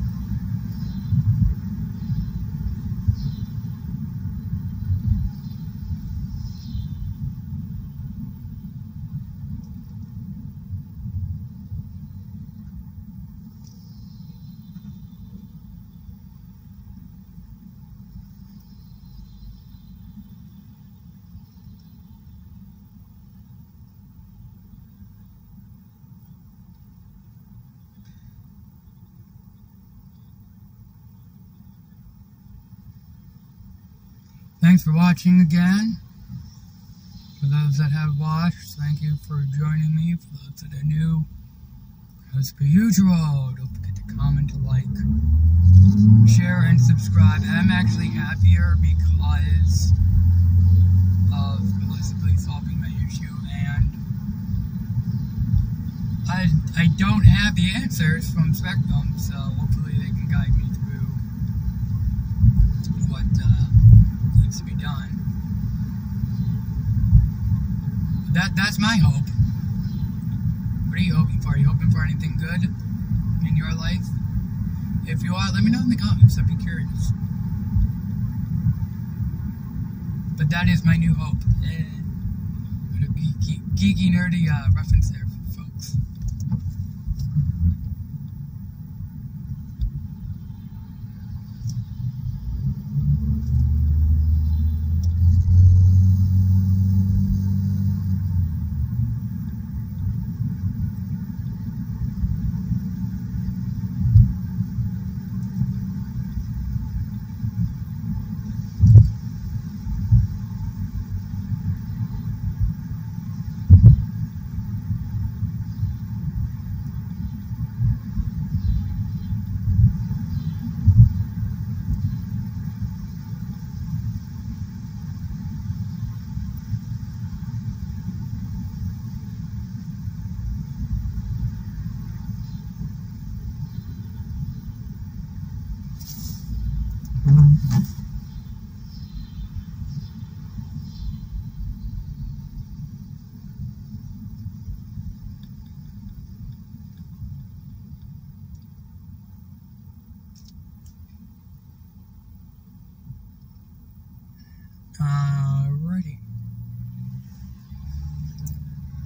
Thanks for watching again. For those that have watched, thank you for joining me. For those that are new, as per usual, don't forget to comment, like, share, and subscribe. I'm actually happier because of possibly solving my issue, and I, I don't have the answers from Spectrum, so hopefully they can guide me through what uh, needs to be done. That that's my hope. What are you hoping for? Are you hoping for anything good in your life? If you are, let me know in the comments. I'd be curious. But that is my new hope. Eh, what a geeky, geeky nerdy uh, reference there, folks.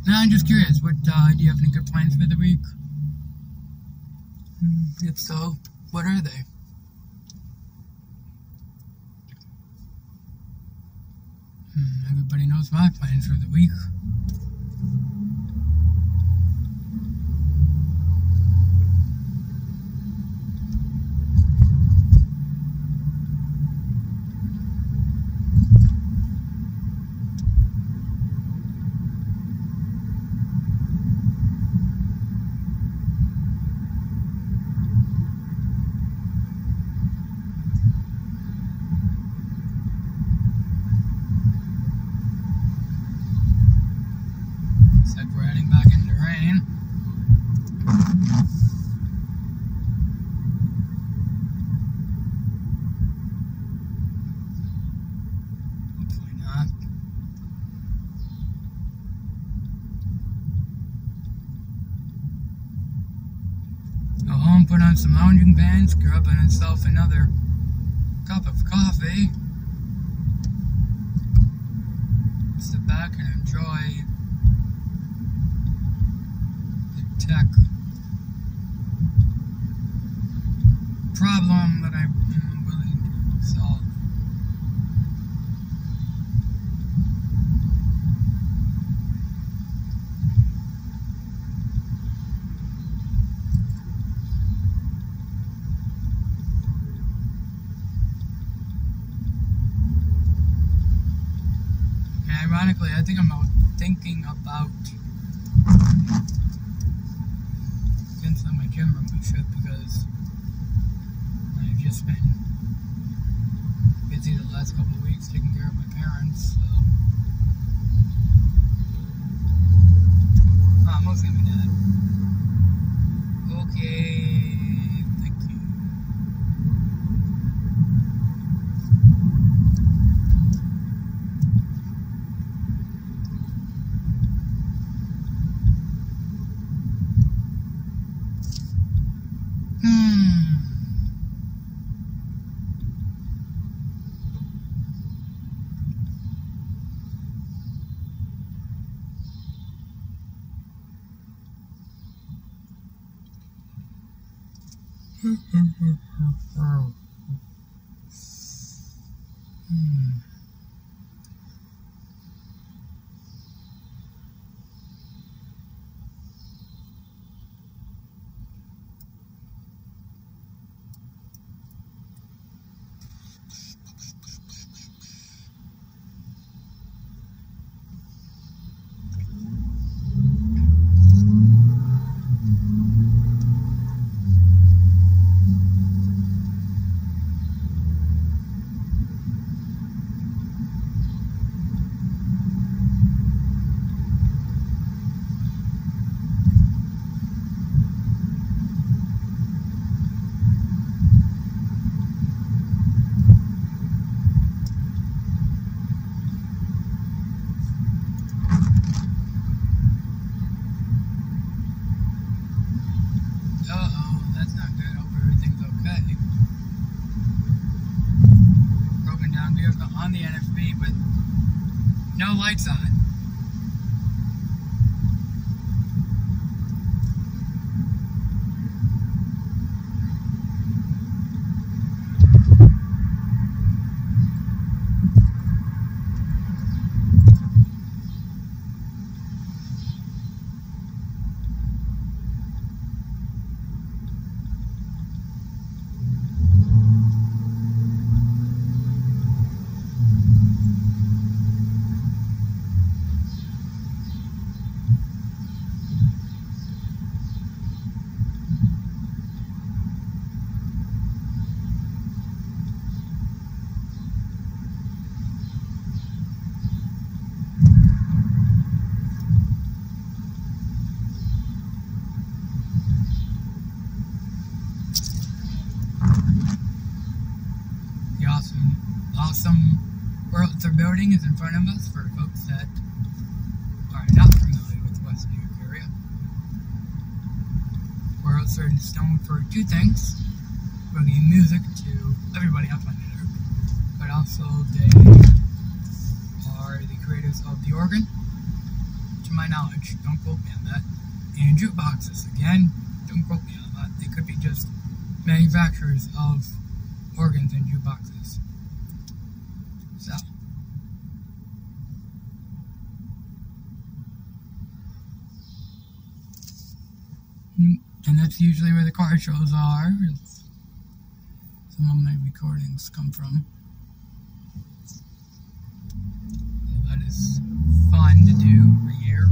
Now I'm just curious, what, uh, do you have any good plans for the week? If so, what are they? Hmm, everybody knows my plans for the week. It's like we're heading back into rain. Hopefully not. Go home, put on some lounging pants, grab on himself another cup of coffee. Sit back and enjoy the tech problem that I'm willing to solve. And ironically, I think I'm thinking about canceling my gym membership because I've just been busy the last couple of weeks taking care of my parents, so oh, mostly my dad. Okay, thank you. Hmm. Uh-oh, that's not good. Hope everything's okay. Broken down vehicle on the N F B, but no lights on. The awesome, awesome world they're building is in front of us for folks that are not familiar with the West New York area. Worlds are known for two things: bringing music to everybody on planet Earth, but also they are the creators of the organ, which my knowledge. Don't quote me on that. And jukeboxes, again, don't quote me on that. They could be just manufacturers of organs and jukeboxes. So. And that's usually where the car shows are. Some of my recordings come from. So that is fun to do every year.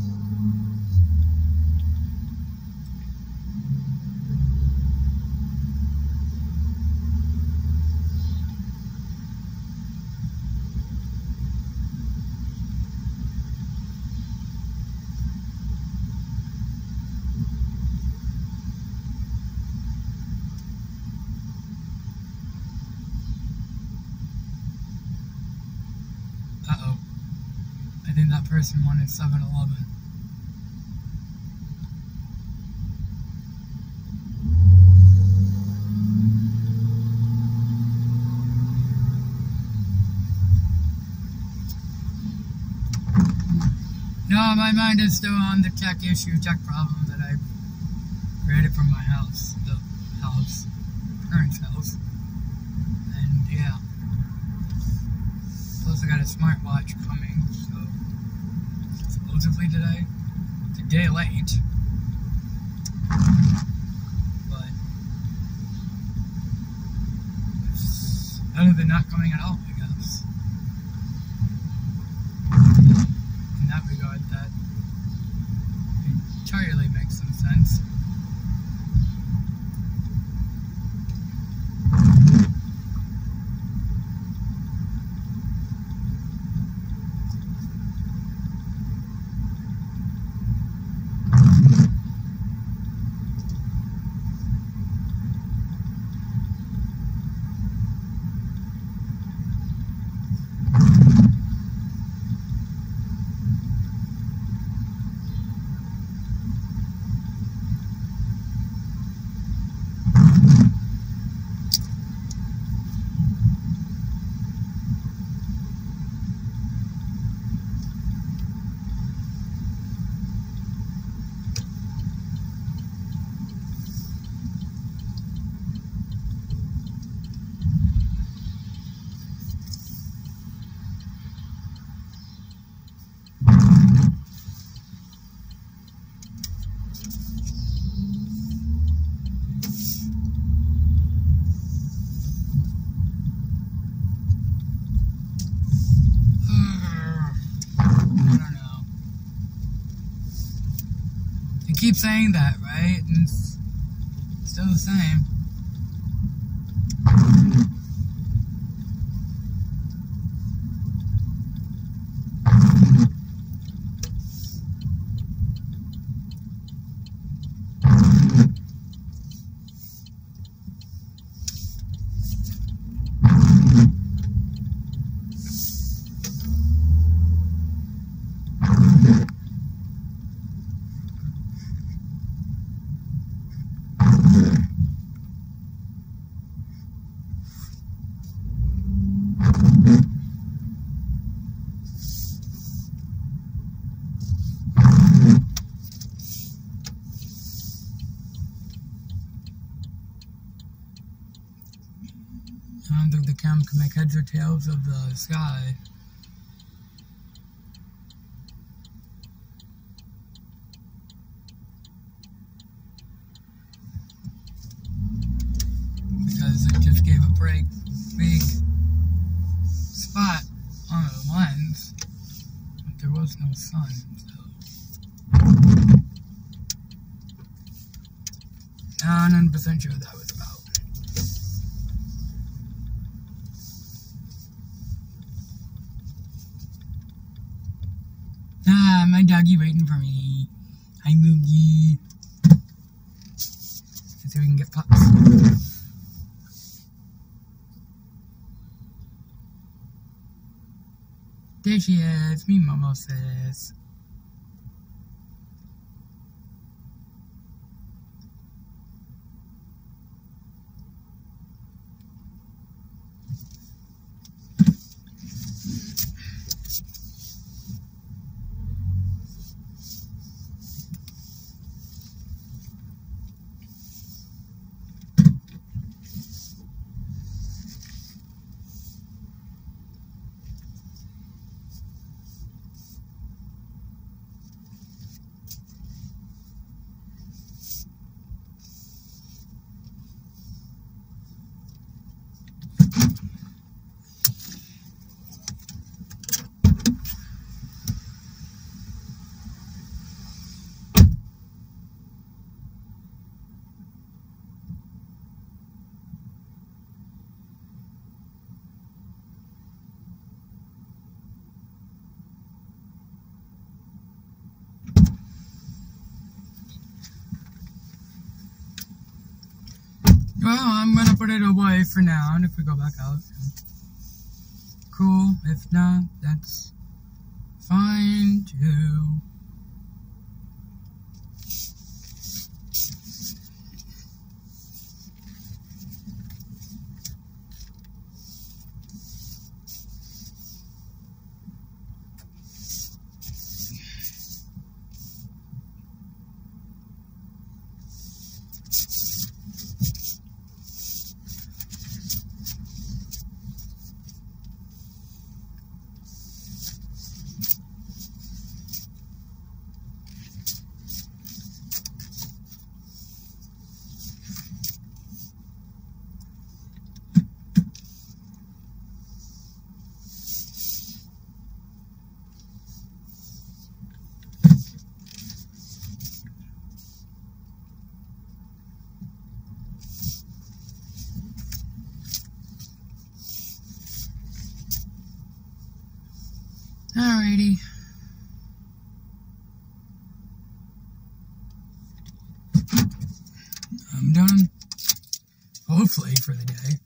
Uh-oh. I think that person wanted seven eleven. No, my mind is still on the tech issue, tech problem that I created from my house, the house, parents' house, and yeah. Plus, I got a smartwatch coming, so supposedly today. It's a day late, but it's better than not coming at all, I guess. In that regard, that entirely makes some sense. Keep saying that, right? And it's still the same. I don't think the camera can make heads or tails of the sky. Because it just gave a break, big spot on the lens, but there was no sun, so. Not one hundred percent sure what that was about. Ah, my doggy waiting for me. Hi, Moogie. Let's see if we can get pups. There she is, me Momo says. put it away for now, and if we go back out, cool. If not, that's fine too. Alrighty. I'm done. Hopefully for the day.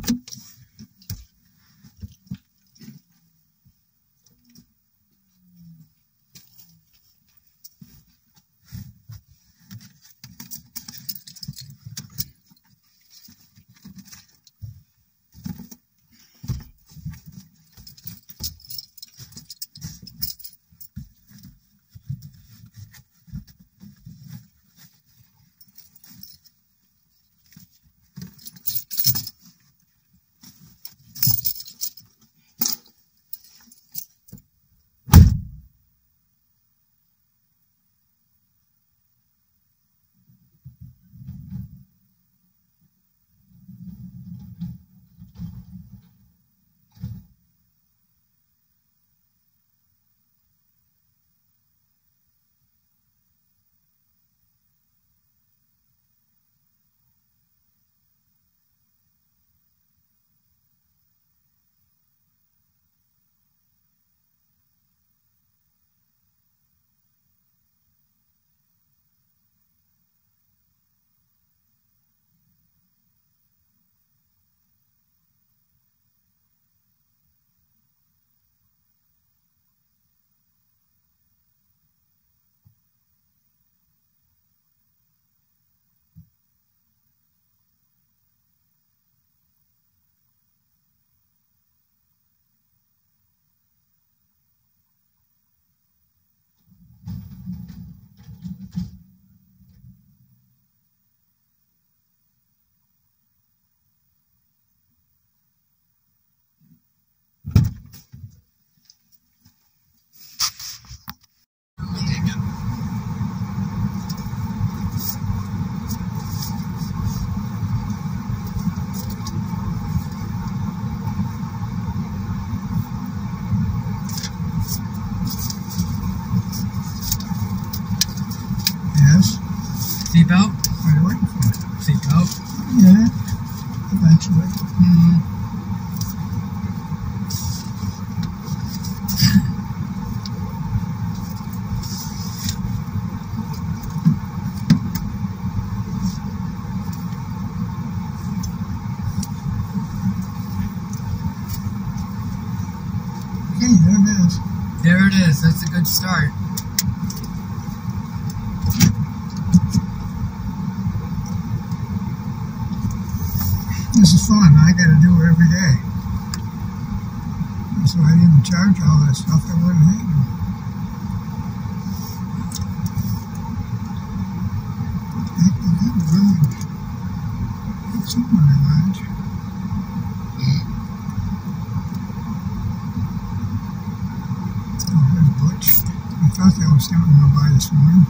Seatbelt? What are you waiting for? Seatbelt? Yeah, eventually. Mm-hmm. Okay, there it is. There it is. That's a good start. This is fun. I got to do it every day. So I didn't charge all that stuff. I wouldn't have it. Heck, we got a village. It's somewhere in that. Oh, there's Butch. I thought that was him to go by this morning.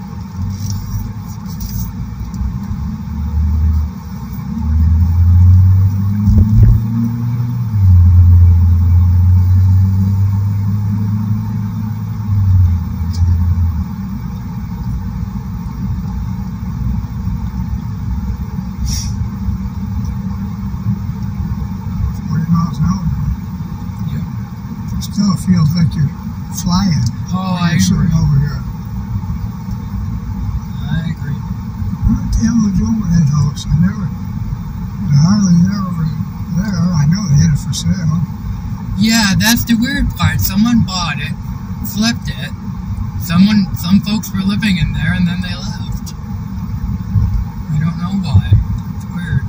Still feels like you're flying. Oh, I you're agree. Over here. I agree. What the hell is over that house? I never They're hardly there over there. I know they had it for sale. Yeah, that's the weird part. Someone bought it, flipped it. Someone, some folks were living in there, and then they left. We don't know why. It's weird.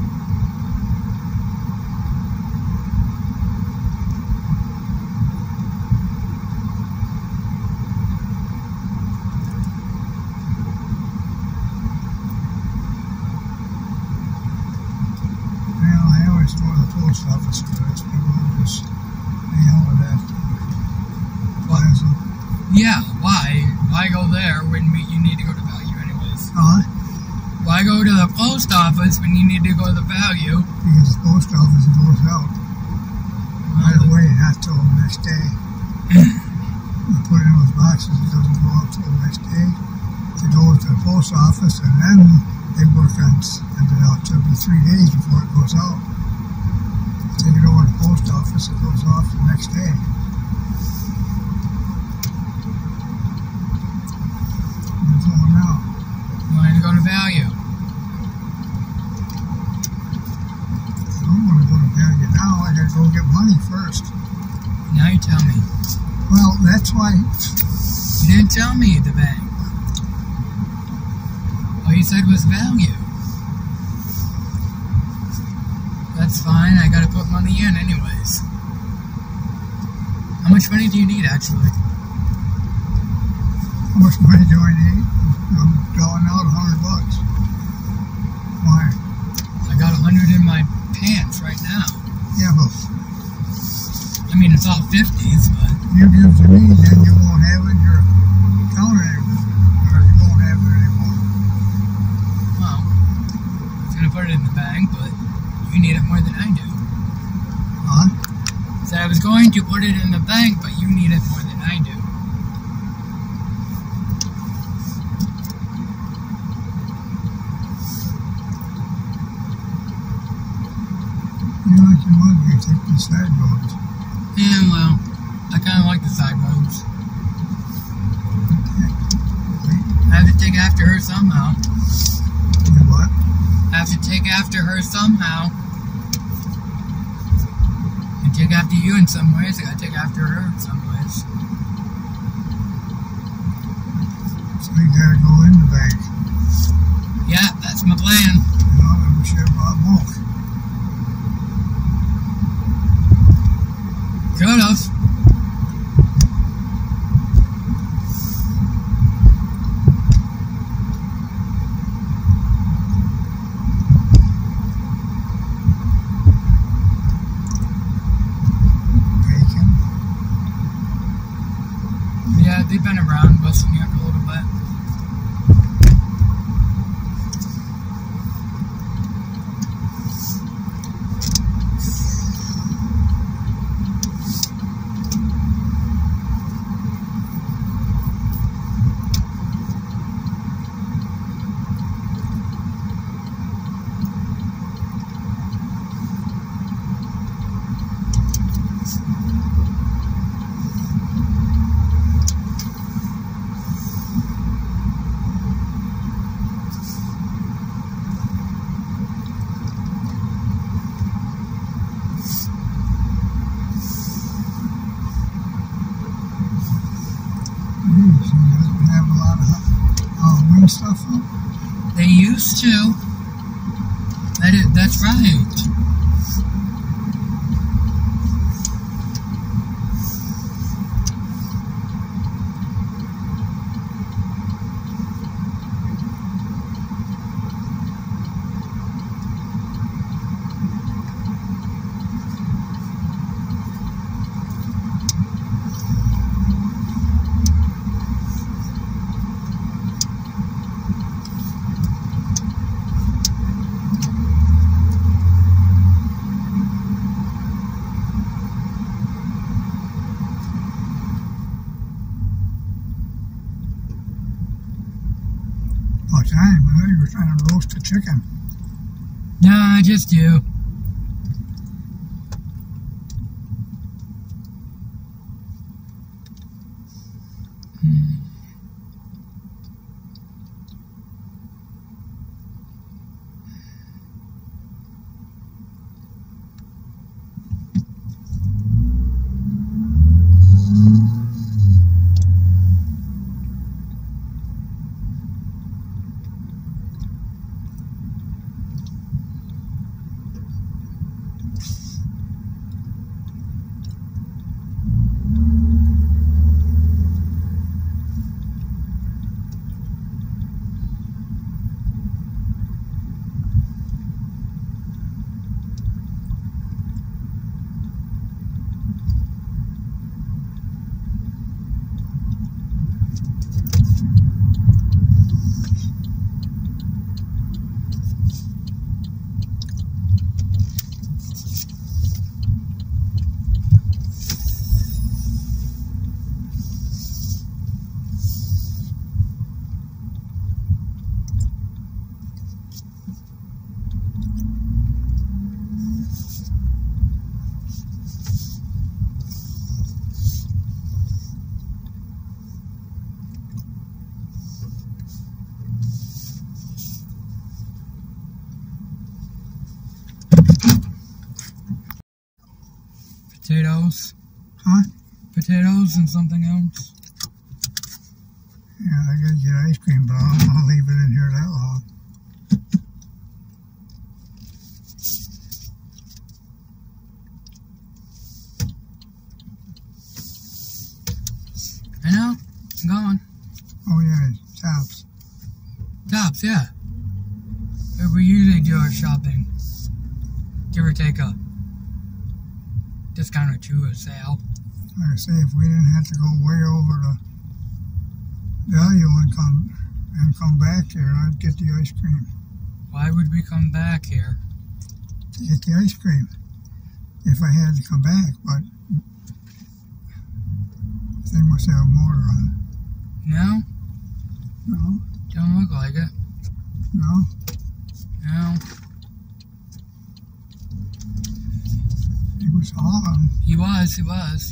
Well, I always go to the post office for this. People just hang out with that plaza. Yeah, why? Why go there when you need to go to value anyways? Huh? Why go to the post office when you need to go to the value? Because the post office goes out right away, not till the next day. You put it in those boxes, it doesn't go out till the next day. They go to the post office, and then they work on sending it out. It'll be three days before it goes out. Take it over to the post office, it goes off the next day. What's going on? Wanting to go to value. I don't want to go to value now. I gotta go get money first. Now you tell me. Well, that's why. You didn't tell me the bank. All you said was value. That's fine, I gotta put money in anyways. How much money do you need actually? How much money do I need? I'm drawing out a hundred bucks. Why? I got a hundred in my pants right now. Yeah, but I mean, it's all fifties, but you give to me, then you won't have it in your account anymore. Or you won't have it anymore. well, I was gonna put it in the bank, but you need it more than I do. Huh? So I was going to put it in the bank, but you need it more than I do. You like your money, you take the side roads. Yeah, well, I kind of like the side roads. I have to take after her somehow. You what? I have to take after her somehow. I take after you in some ways. I gotta take after her in some ways. So you gotta go in the bank. Yeah, that's my plan. You know, and we should have brought milk. Could have. Bacon. Yeah, they've been around, busting me up a little bit. Jeez, you doesn't have a lot of Halloween stuff up? They used to. That is, that's right. About time, I know you were trying to roast a chicken. Nah, just you. Hmm. potatoes. Huh? Potatoes and something else. Yeah, I gotta get ice cream, but I don't want to leave it in here that long. I know. I'm going. Oh yeah, Tops. Tops, yeah. Where we usually do our shopping. Give or take a discount or two, a sale. Like I say, if we didn't have to go way over the value and come and come back here, I'd get the ice cream. Why would we come back here? To get the ice cream. If I had to come back, but the thing must have a motor on it. No? No? Don't look like it. No? No. He was on. He was, he was.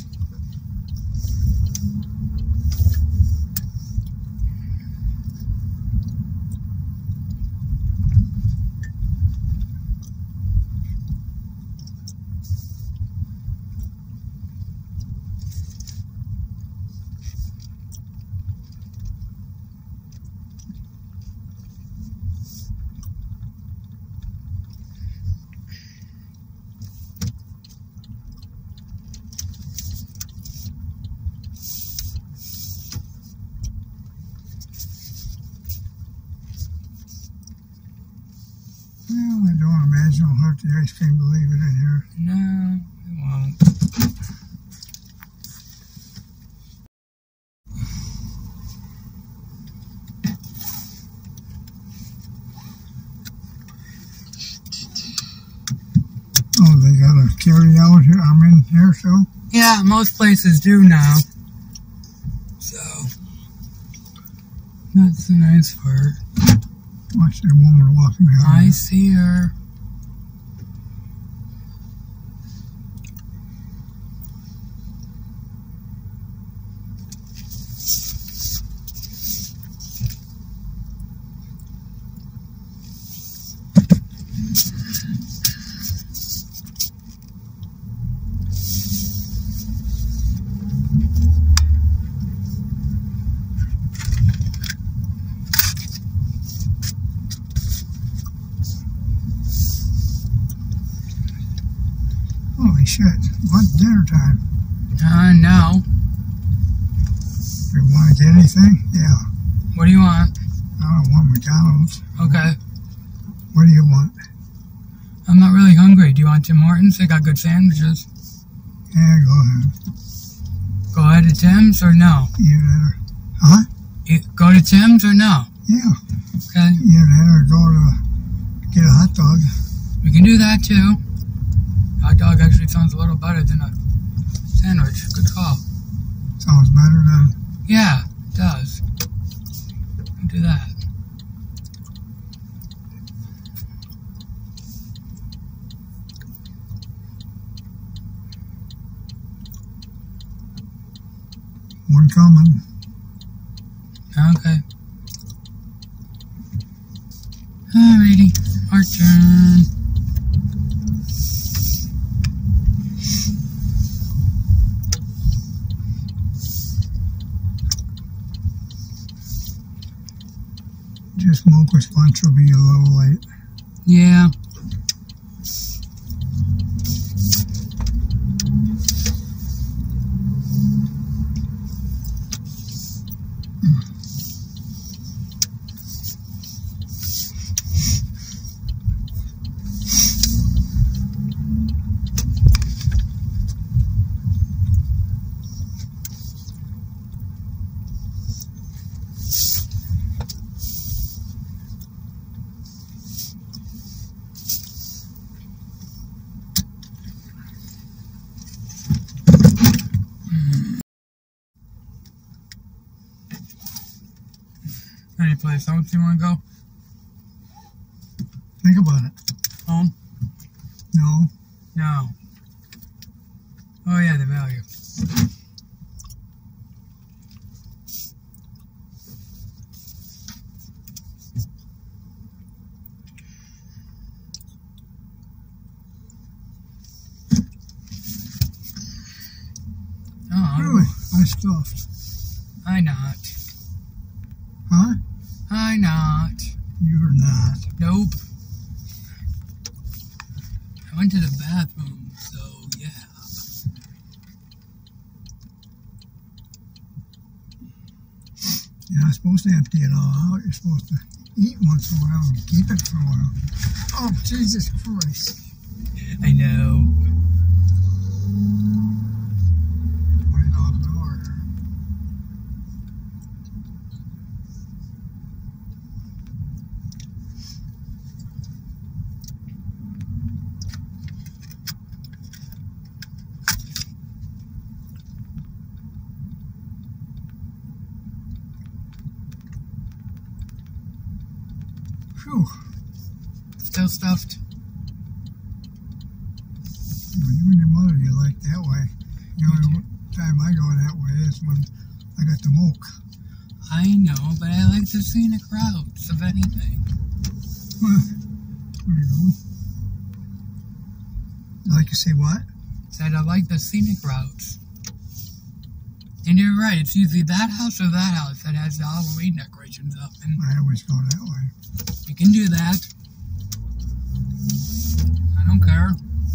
Well, I don't imagine I'll hurt the ice cream to leave it in here. No, it won't. Oh, they got a carry out here. I'm in here, so. Yeah, most places do now. So, that's the nice part. Watch that woman walking behind I me. see her. Holy shit. What's dinner time? Uh, no. Do you want to get anything? Yeah. What do you want? I don't want McDonald's. Okay. What do you want? I'm not really hungry. Do you want Tim Hortons? They got good sandwiches. Yeah, go ahead. Go ahead to Tim's or no? Either that or... Huh? You go to Tim's or no? Yeah. Okay. Either that or go to get a hot dog. We can do that too. Hot dog actually sounds a little better than a sandwich. Good call. Sounds better than... Yeah, it does. We'll do that. One coming. Okay. Alrighty. Our turn. Just Mocha's lunch will be a little late. Yeah. Any place else you want to go? Think about it. Home? No. No. Oh yeah, the value. stuffed. I not. Huh? I not. You're not. Nope. I went to the bathroom, so yeah. You're not supposed to empty it all out. You're supposed to eat once in a while and keep it for a while. Oh, Jesus Christ. I know. twenty dollars an hour. Phew. Still stuffed. When you and your mother, you like that way. The only time I go that way is when I got the moke. I know, but I like the scenic routes of anything. Well, there you go. You like to say what? Said I like the scenic routes. And you're right, it's usually that house or that house that has the Halloween decorations up. And I always go that way. you can do that. I don't care.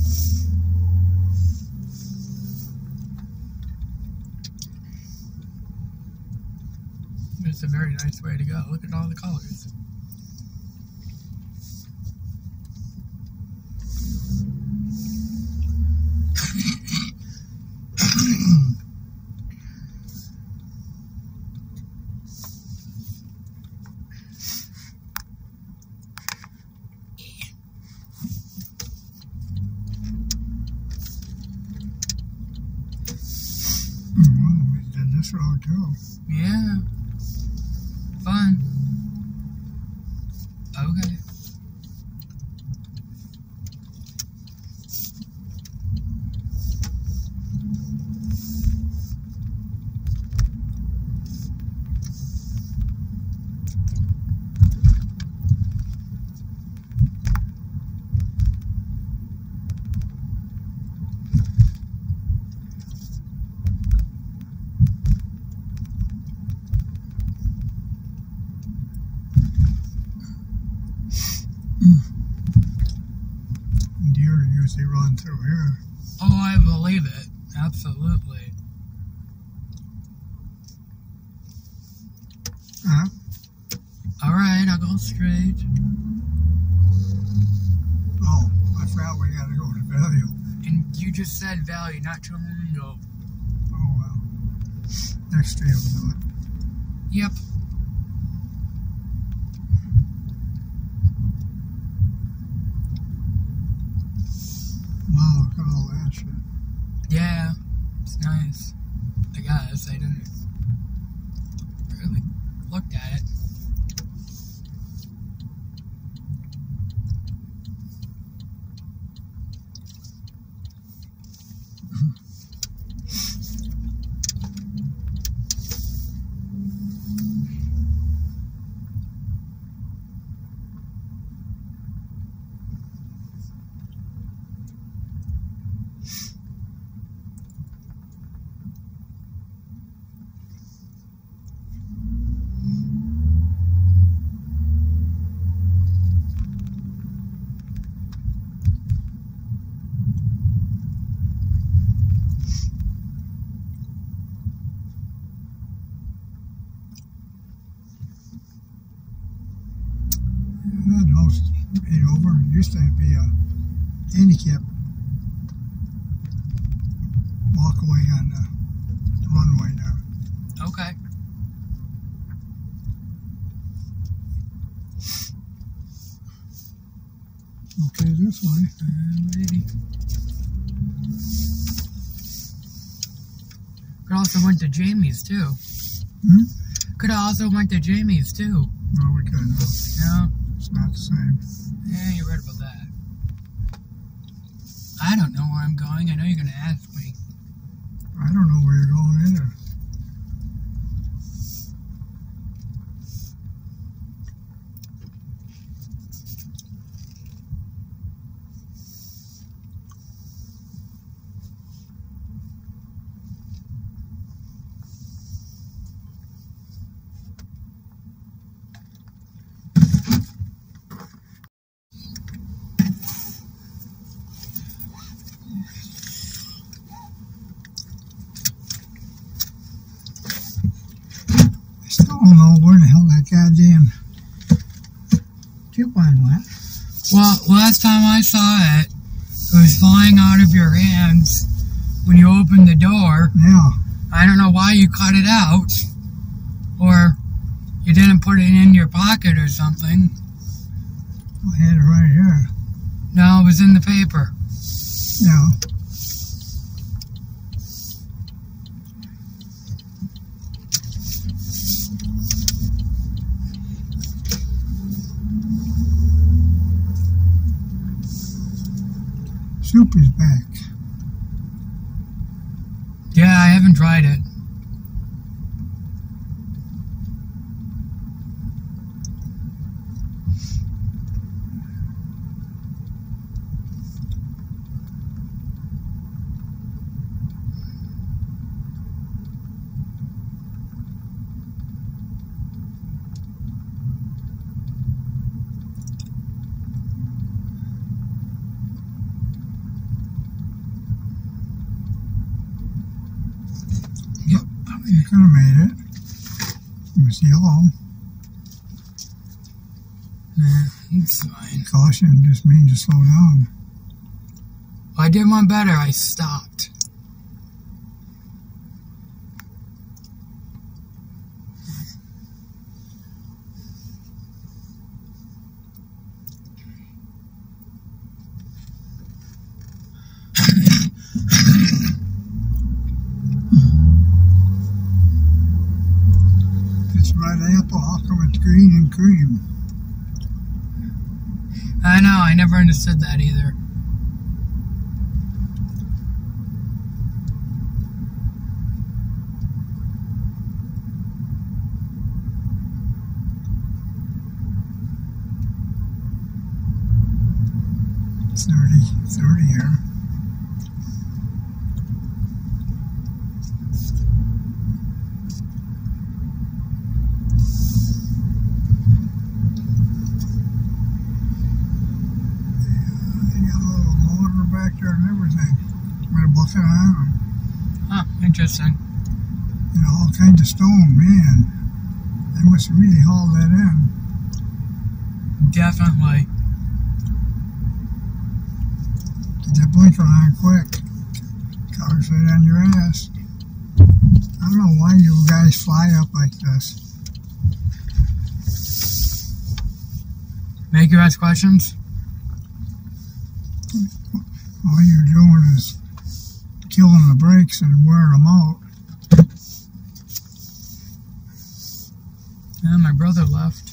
It's a very nice way to go. Look at all the colors. Well, we did this road too. Yeah. Fun. Okay. Deer usually run through here. Oh, I believe it. Absolutely. Huh? Alright, I'll go straight. Oh, I forgot we gotta go to Value. And you just said Valley not too long ago. Oh, well. Next street will do it. Yep. Wow, look at all that shit. Yeah. It's nice. I guess I didn't really look at it. That house ain't over. It used to be a handicap walkway on the, the runway there. Okay. Okay, this way. Alrighty. Could also went to Jamie's too. Hmm? Could have also went to Jamie's too. No, we couldn't. Yeah. It's not the same. Yeah, you're right about that. I don't know where I'm going. I know you're gonna ask me. I don't know where you're going either. don't know where the hell that goddamn coupon went. Well, last time I saw it, it was flying out of your hands when you opened the door. Yeah. I don't know why you cut it out. Or you didn't put it in your pocket or something. I had it right here. No, it was in the paper. Yeah. Soup is back. Yeah, I haven't tried it. You could have made it. It was yellow. Yeah, it's fine. Caution just means to slow down. I did one better. I stopped. Red apple, how come it's green and cream? I know, I never understood that either. thirty, thirty here. And everything with a bucket on them. Huh, interesting. And all kinds of stone, man. They must have really hauled that in. Definitely. Get that blinker on quick. Cars right on your ass. I don't know why you guys fly up like this. Make you ask questions? All you're doing is killing the brakes and wearing them out. Yeah, my brother left.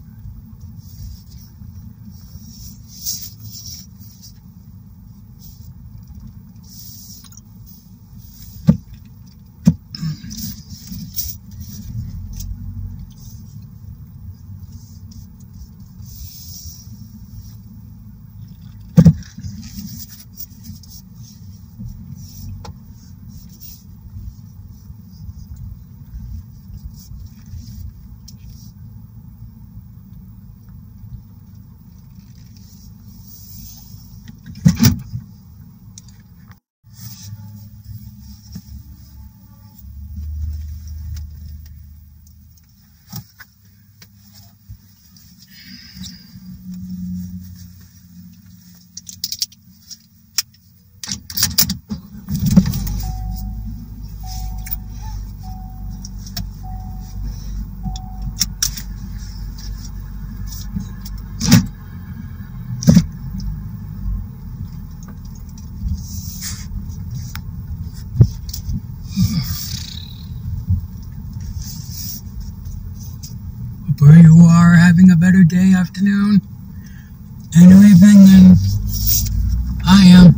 Where you are having a better day, afternoon, and evening than I am.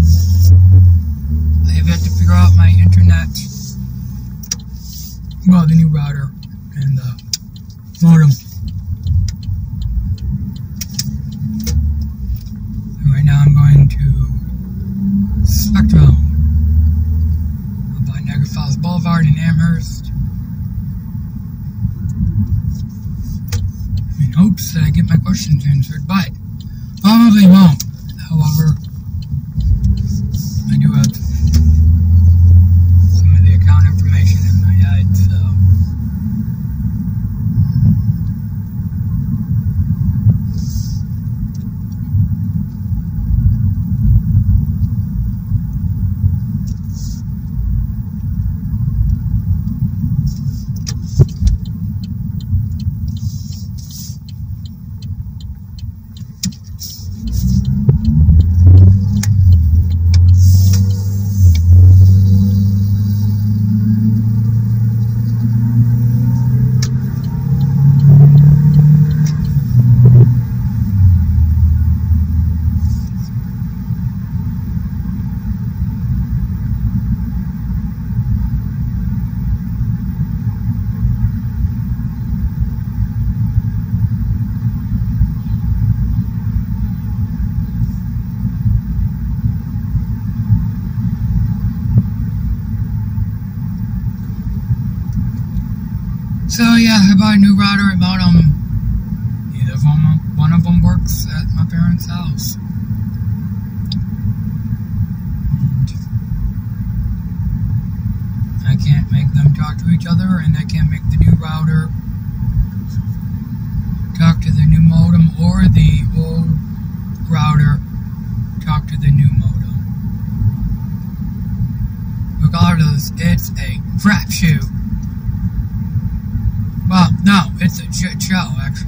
I have yet to figure out my internet, well, the new router and the modem. Right now I'm going to Spectrum about Niagara Falls Boulevard in Amherst. Hopes that I get my questions answered, but probably won't. However, I do have some of the account information in my head, so So yeah, I bought a new router about um either of them, one of them works at my parents' house. And I can't make them talk to each other, and I can't make the new router talk to the new modem or the old router talk to the new modem. Regardless, it's a crapshoot. Well, no, it's a shit show, actually.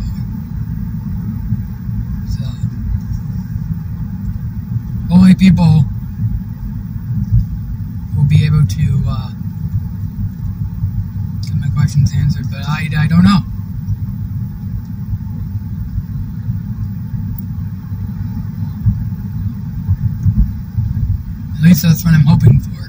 So, only people will be able to uh, get my questions answered, but I, I don't know. At least that's what I'm hoping for.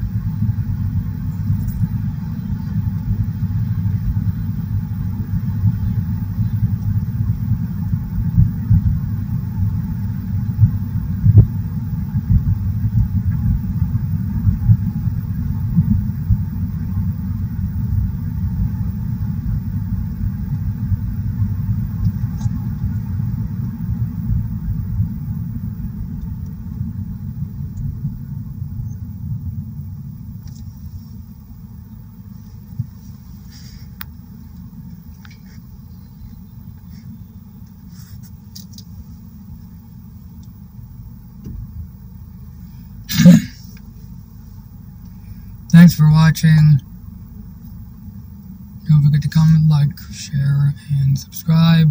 Thanks for watching. Don't forget to comment, like, share, and subscribe.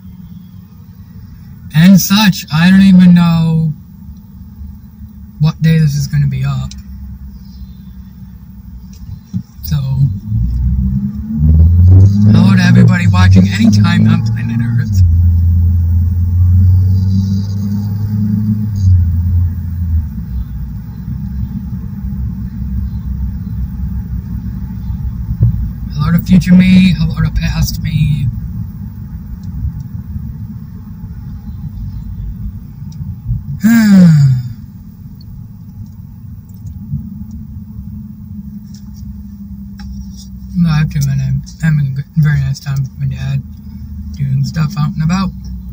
And such. I don't even know what day this is going to be up. So, hello to everybody watching anytime on planet Earth. Hello to future me, hello to past me. No, I have to admit, I'm having a good, very nice time with my dad, doing stuff out and about.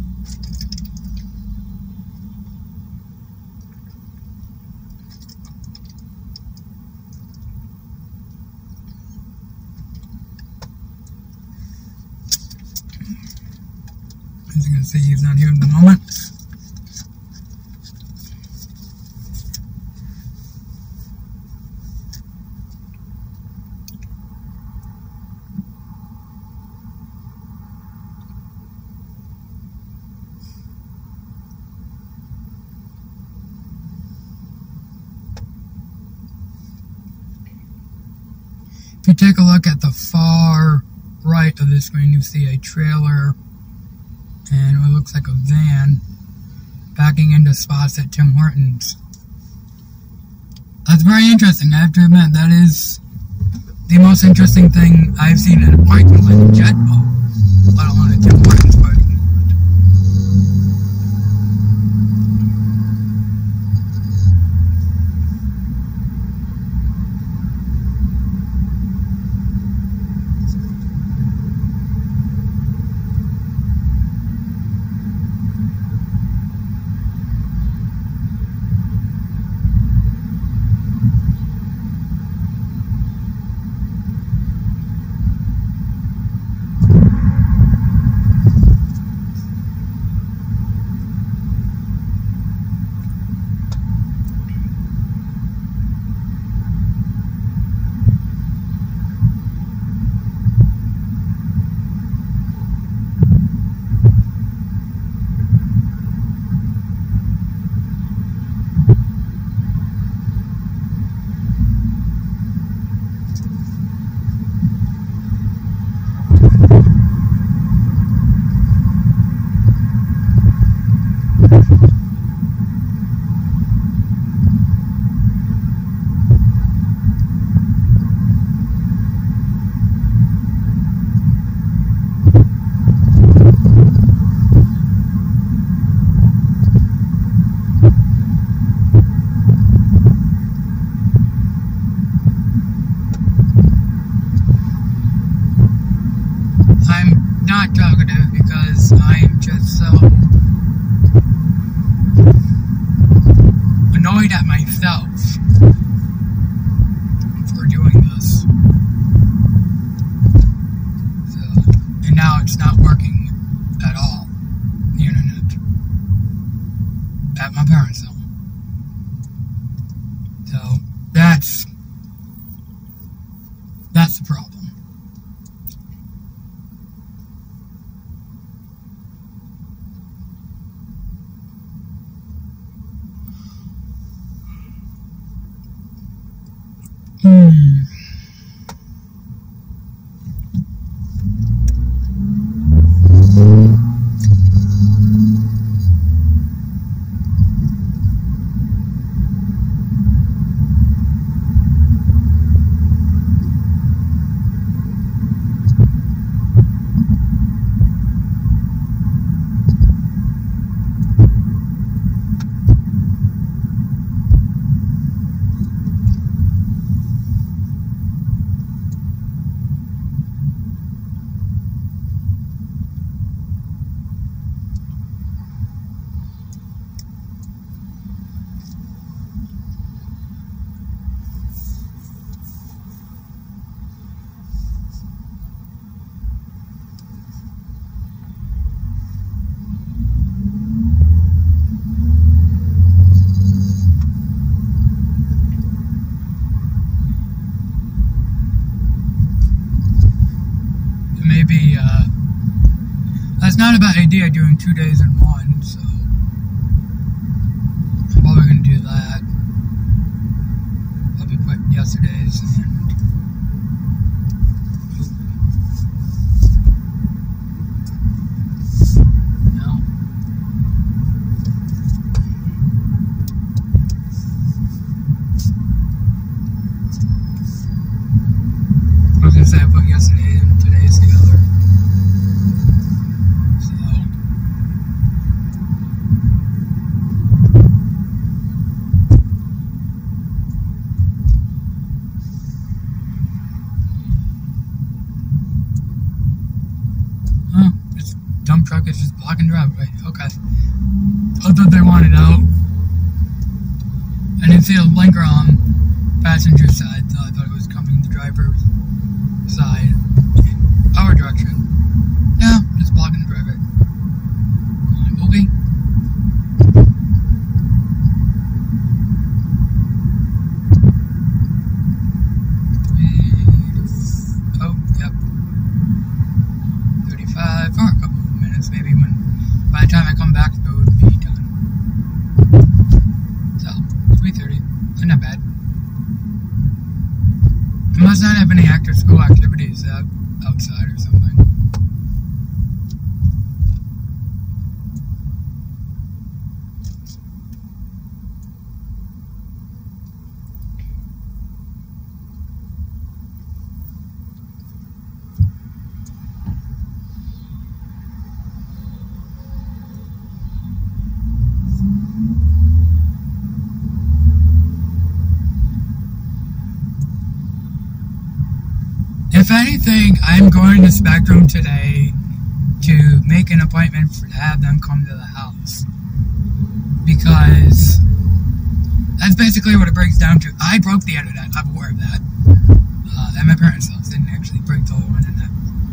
As you can see, he's not here at the moment. If you take a look at the far right of the screen, you see a trailer and it looks like a van backing into spots at Tim Hortons. That's very interesting. I have to admit, that is the most interesting thing I've seen in a parking lot in general, let alone a Tim Hortons parking lot. Hmm. Maybe, uh, that's not a bad idea doing two days in one, so I'm probably going to do that. I'll be put yesterday's and no. I was going to say I put yesterday and today's together. So huh, this dump truck is just blocking driveway. Okay. I thought they wanted out. I didn't see a blinker on passenger side, so I thought it was coming the driver's side. Our direction. Yeah, just blocking the driveway. I'm okay. Oh, yep. thirty-five, or a couple of minutes, maybe when, by the time I come back, it would be done. So, three thirty, not bad. I must not have any active school activities uh, outside or something. If anything, I'm going to Spectrum today to make an appointment for, to have them come to the house. Because that's basically what it breaks down to. I broke the internet, I'm aware of that. Uh, at my parents' house, didn't actually break the whole internet.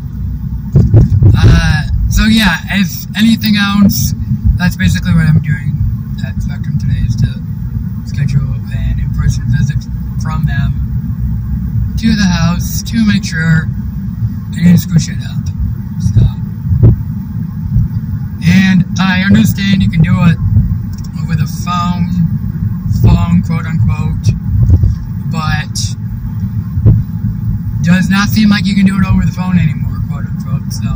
Uh, so yeah, if anything else, that's basically what I'm doing at Spectrum today, is to schedule an in-person visit from them to the house to make sure I didn't screw shit up. So, and I understand you can do it over the phone, phone, quote unquote, but does not seem like you can do it over the phone anymore, quote unquote. So,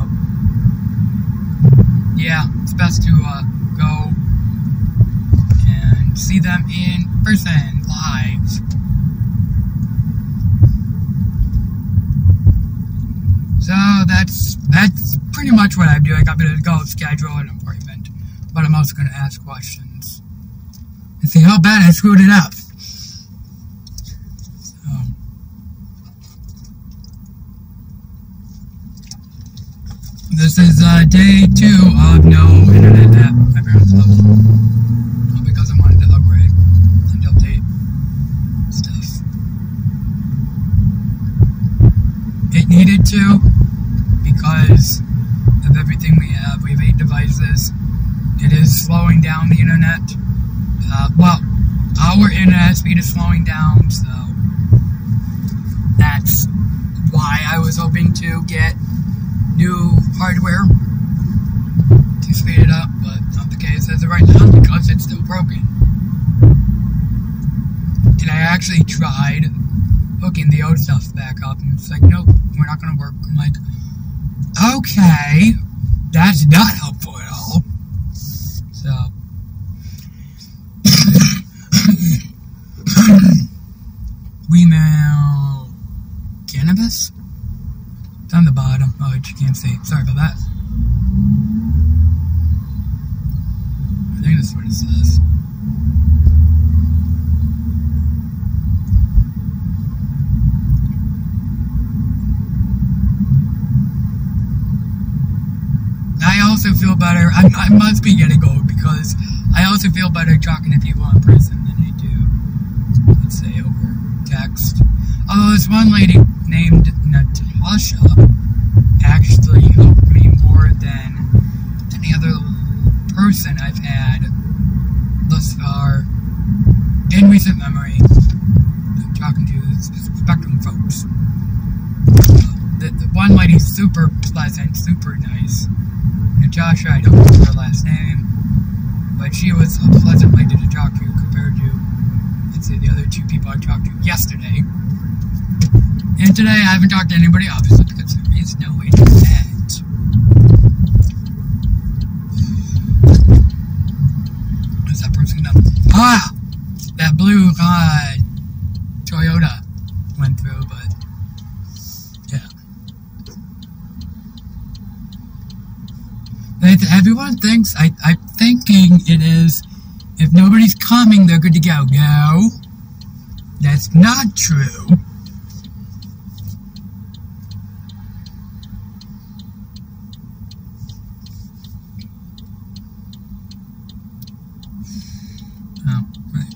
yeah, it's best to uh, go and see them in person, live. So that's that's pretty much what I'm doing. I'm going to go schedule an appointment, but I'm also going to ask questions and see how bad I screwed it up. So, this is uh, day two of no internet at my parents' house. Well, because I wanted to upgrade and update stuff. It needed to, because of everything we have. We have eight devices. It is slowing down the internet. Uh, well, our internet speed is slowing down, so that's why I was hoping to get new hardware to speed it up, but not the case as of right now because it's still broken. And I actually tried hooking the old stuff back up, and it's like, nope, we're not gonna work. I'm like, okay, that's not helpful at all. So, we mail cannabis? It's on the bottom. Oh, you can't see. Sorry about that. I think that's what it says. I also feel better. I, I must be getting old because I also feel better talking to people in person than I do, let's say, over text. Although this one lady named Natasha actually helped me more than any other person I've had thus far in recent memory. I'm talking to Spectrum folks. The, the one lady's super pleasant, super nice. Natasha, I don't know her last name, but she was a pleasant lady to talk to compared to, let's say, the other two people I talked to yesterday. And today I haven't talked to anybody, obviously, because there is no internet. What's that person done? Ah! That blue uh, Toyota went through, but yeah. Everyone thinks, I, I'm thinking it is, if nobody's coming, they're good to go. No, that's not true. Oh, right.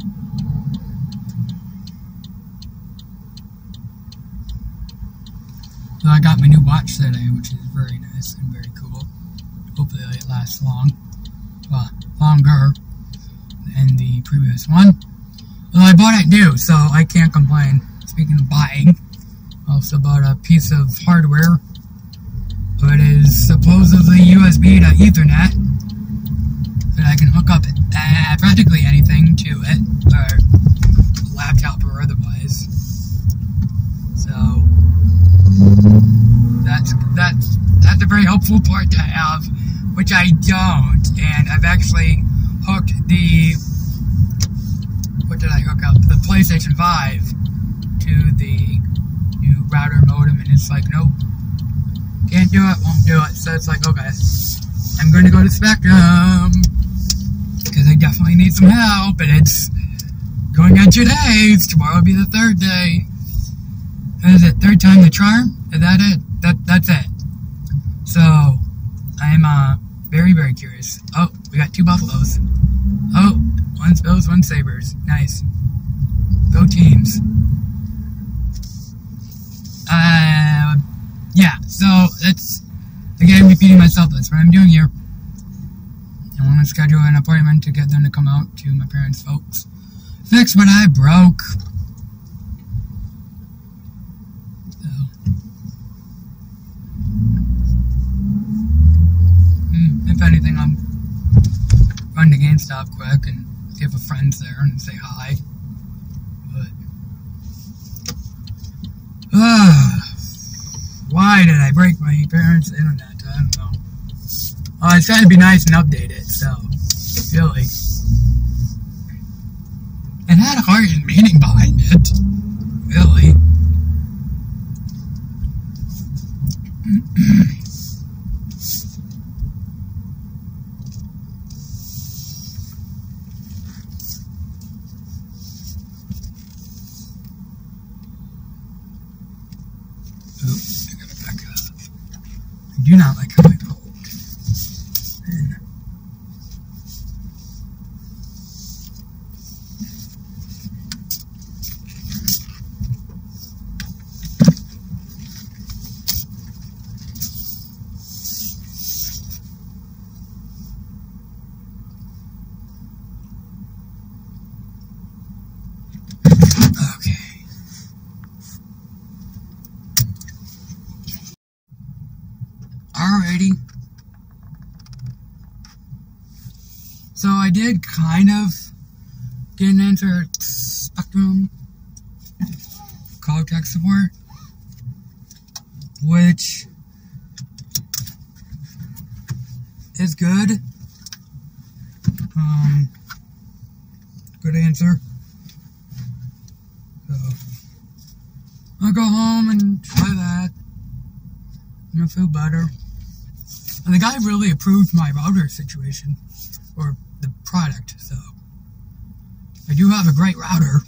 So I got my new watch today, which is very nice and very cool. Hopefully it lasts long. Well, longer than the previous one. Well, I bought it new, so I can't complain. Speaking of buying, I also bought a piece of hardware. It is supposedly U S B to Ethernet. That I can hook up uh, practically anything to it, or a laptop or otherwise. So, that's, that's, that's a very helpful part to have, which I don't, and I've actually hooked the, what did I hook up? The PlayStation five to the new router modem, and it's like, nope, can't do it, won't do it. So it's like, okay, I'm going to go to Spectrum, because I definitely need some help, and it's going on two days. Tomorrow will be the third day. What is it, third time the charm? Is that it? That, that's it. So, I'm, uh, very, very curious. Oh, we got two buffaloes. Oh, one's Bills, one's Sabres. Nice. Go teams. Uh, yeah, so, it's, again, repeating myself, that's what I'm doing here. I want to schedule an appointment to get them to come out to my parents' folks. Fix what I broke. So. Hmm, if anything, I'll run to GameStop quick and give a friend there and say hi. But. Uh, why did I break my parents' internet? I don't know. Oh, I was trying to be nice and update it, so, really. It had a heart and meaning behind it. Really. Oops, I gotta back up. I do not like how I hold. And alrighty. So I did kind of get into Spectrum call tech support, which is good. Um, good answer. So, I'll go home and try that. I'm gonna feel better. And the guy really approved my router situation, or the product, so I do have a great router.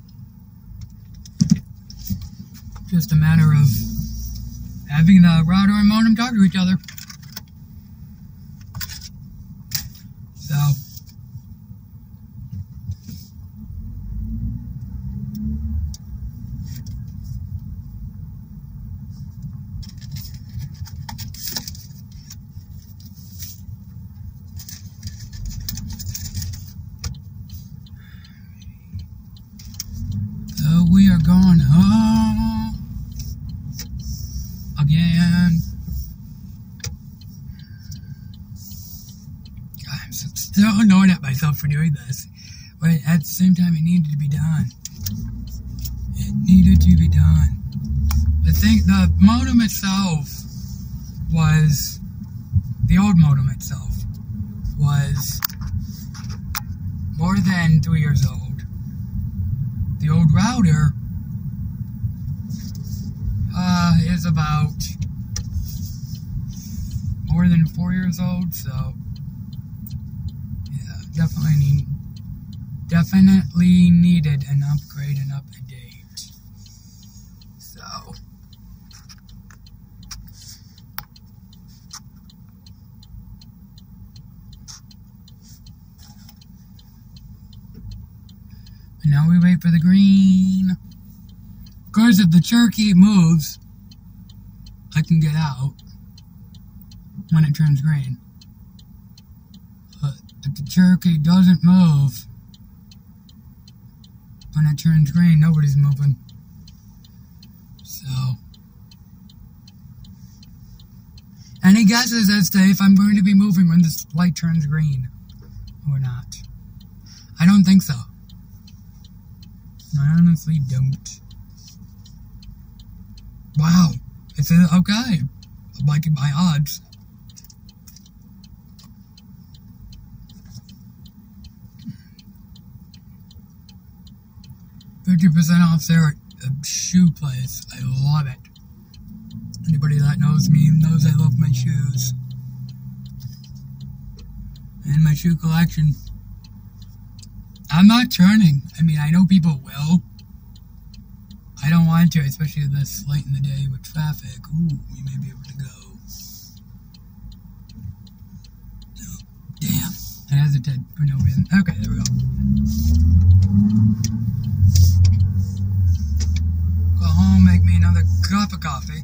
Just a matter of having the router and modem talk to each other. So, so we are going home again. I'm so, still annoyed at myself for doing this, but at the same time, it needed to be done. It needed to be done. The thing, the modem itself was, the old modem itself was more than three years old. The old router uh, is about more than four years old, so yeah, definitely need, definitely needed an upgrade and update. So and now we wait for the green. Because if the Cherokee moves, I can get out when it turns green. But if the Cherokee doesn't move when it turns green, nobody's moving. So, any guesses as to if I'm going to be moving when this light turns green or not? I don't think so. I honestly don't. Wow. It's a, okay. I'm liking my odds. fifty percent off there at a shoe place. I love it. Anybody that knows me knows I love my shoes. And my shoe collection. I'm not turning. I mean, I know people will. I don't want to, especially this late in the day with traffic. Ooh, we may be able to go. No. Damn. I hesitated for no reason. Okay, there we go. Go home, make me another cup of coffee.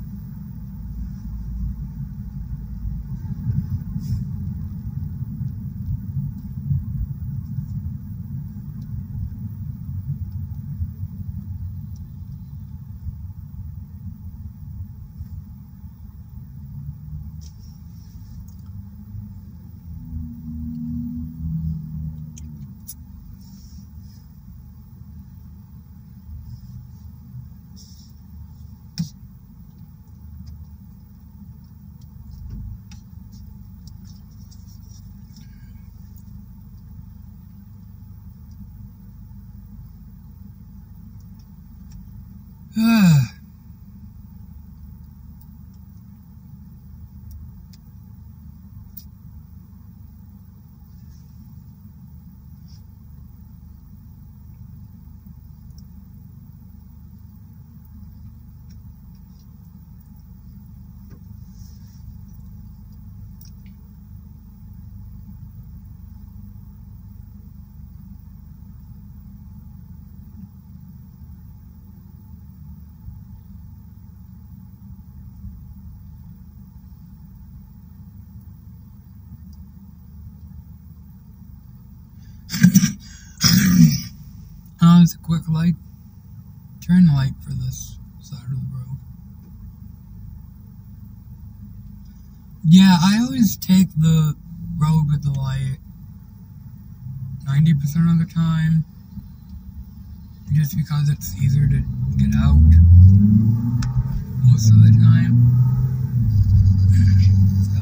Uh, it's a quick light, turn light for this side of the road. Yeah, I always take the road with the light ninety percent of the time, just because it's easier to get out most of the time. So.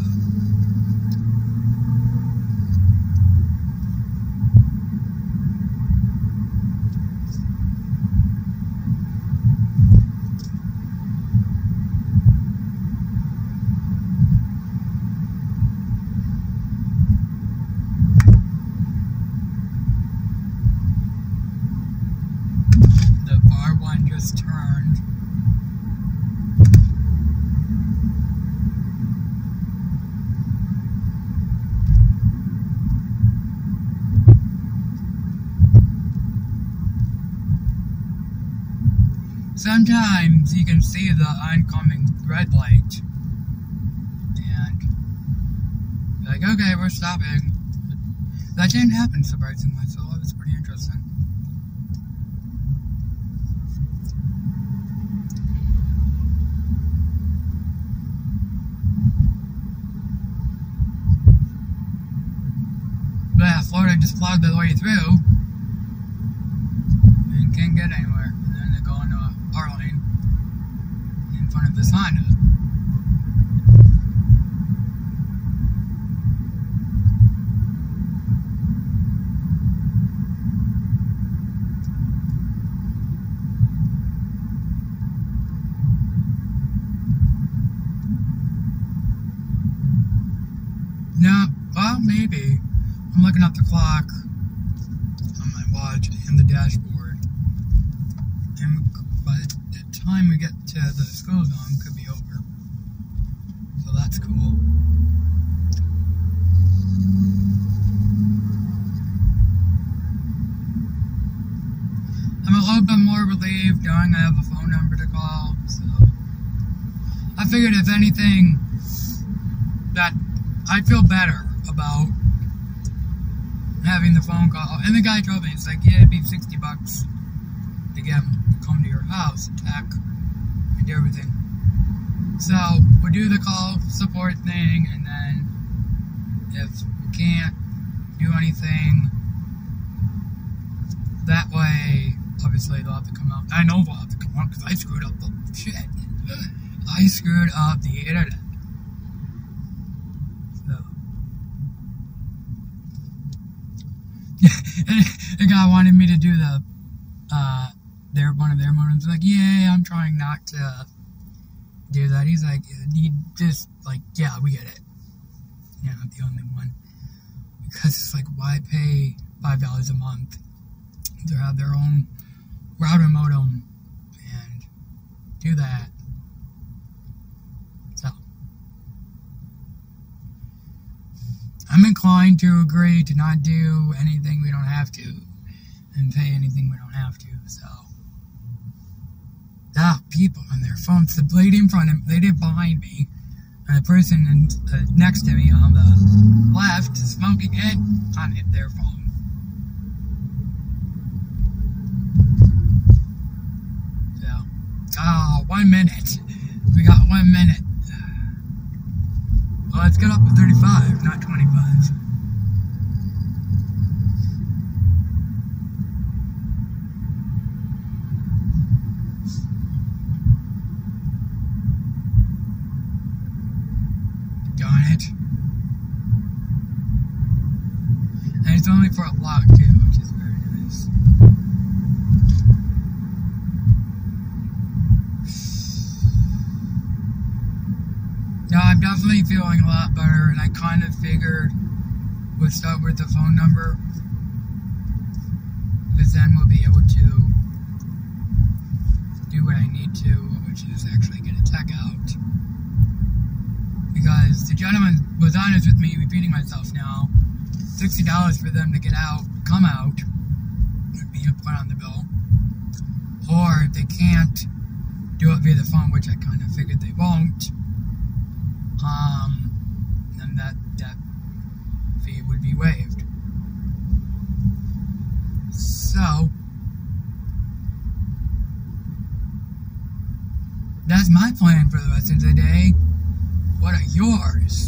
The far one just turned. Sometimes you can see the oncoming red light, and you're like, okay, we're stopping. That didn't happen, surprisingly, so it was pretty interesting. But yeah, Florida just plowed their way through and can't get anywhere. And then they go into a R lane in front of this Honda. No, well, maybe. I'm looking at the clock on my watch and the dashboard. And by the time we get to the school zone, could be over. So that's cool. I'm a little bit more relieved knowing I have a phone number to call, so I figured if anything, that I'd feel better about having the phone call. And the guy told me, it's like, yeah, it'd be sixty bucks to get him to come to your house, attack, and do everything. So, we'll do the call support thing, and then if we can't do anything, that way, obviously they'll have to come out. I know they'll have to come out, because I screwed up the shit. I screwed up the internet. The guy wanted me to do the, uh, their, one of their modems. Like, yeah, I'm trying not to do that. He's like, you just, like, yeah, we get it. Yeah, I'm the only one. Because it's like, why pay five dollars a month to have their own router modem and do that? So, I'm inclined to agree to not do anything we don't have to and pay anything we don't have to, so. Ah, people on their phones. The lady in front of me, the lady behind me, and the person in, uh, next to me on the left is smoking it on their phone. So, oh, one minute. We got one minute. Well, let's get up to thirty-five, not twenty-five. Darn it. And it's only for a block, too, which is very nice. No, I'm definitely feeling a lot better, and I kind of figured we'll start with the phone number, because then we'll be able to do what I need to, which is actually get a tech out. Because the gentleman was honest with me, repeating myself now, sixty dollars for them to get out, come out, would be put on the bill. Or if they can't do it via the phone, which I kind of figured they won't, um, then that, that fee would be waived. So, that's my plan for the rest of the day. What are yours?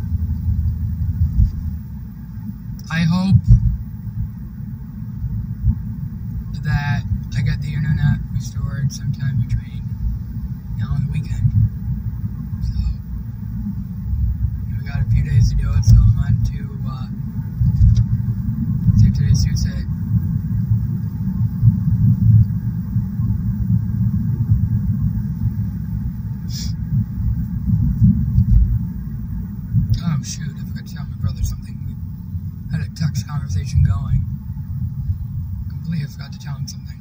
I hope that I get the internet be stored sometime between now and the weekend. So, we got a few days to do it, so I'm on to, uh, see today's Tuesday. Oh shoot, I forgot to tell my brother something. We had a text conversation going. Completely forgot to tell him something.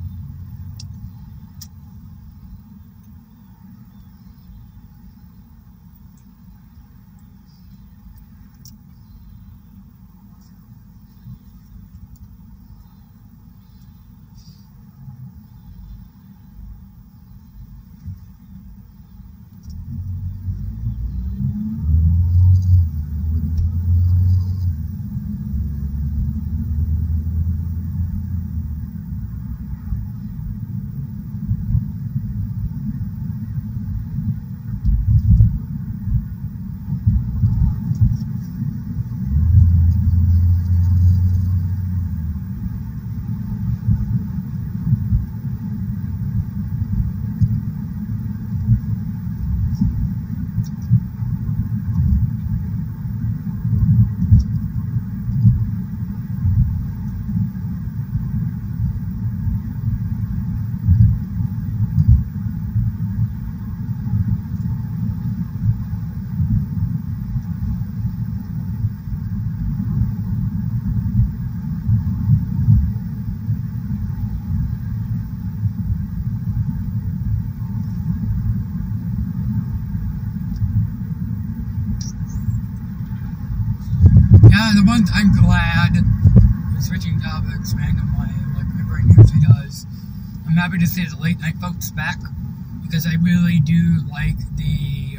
Yeah, the one I'm glad, switching topics randomly, like my brain usually does, I'm happy to see the late night folks back, because I really do like the,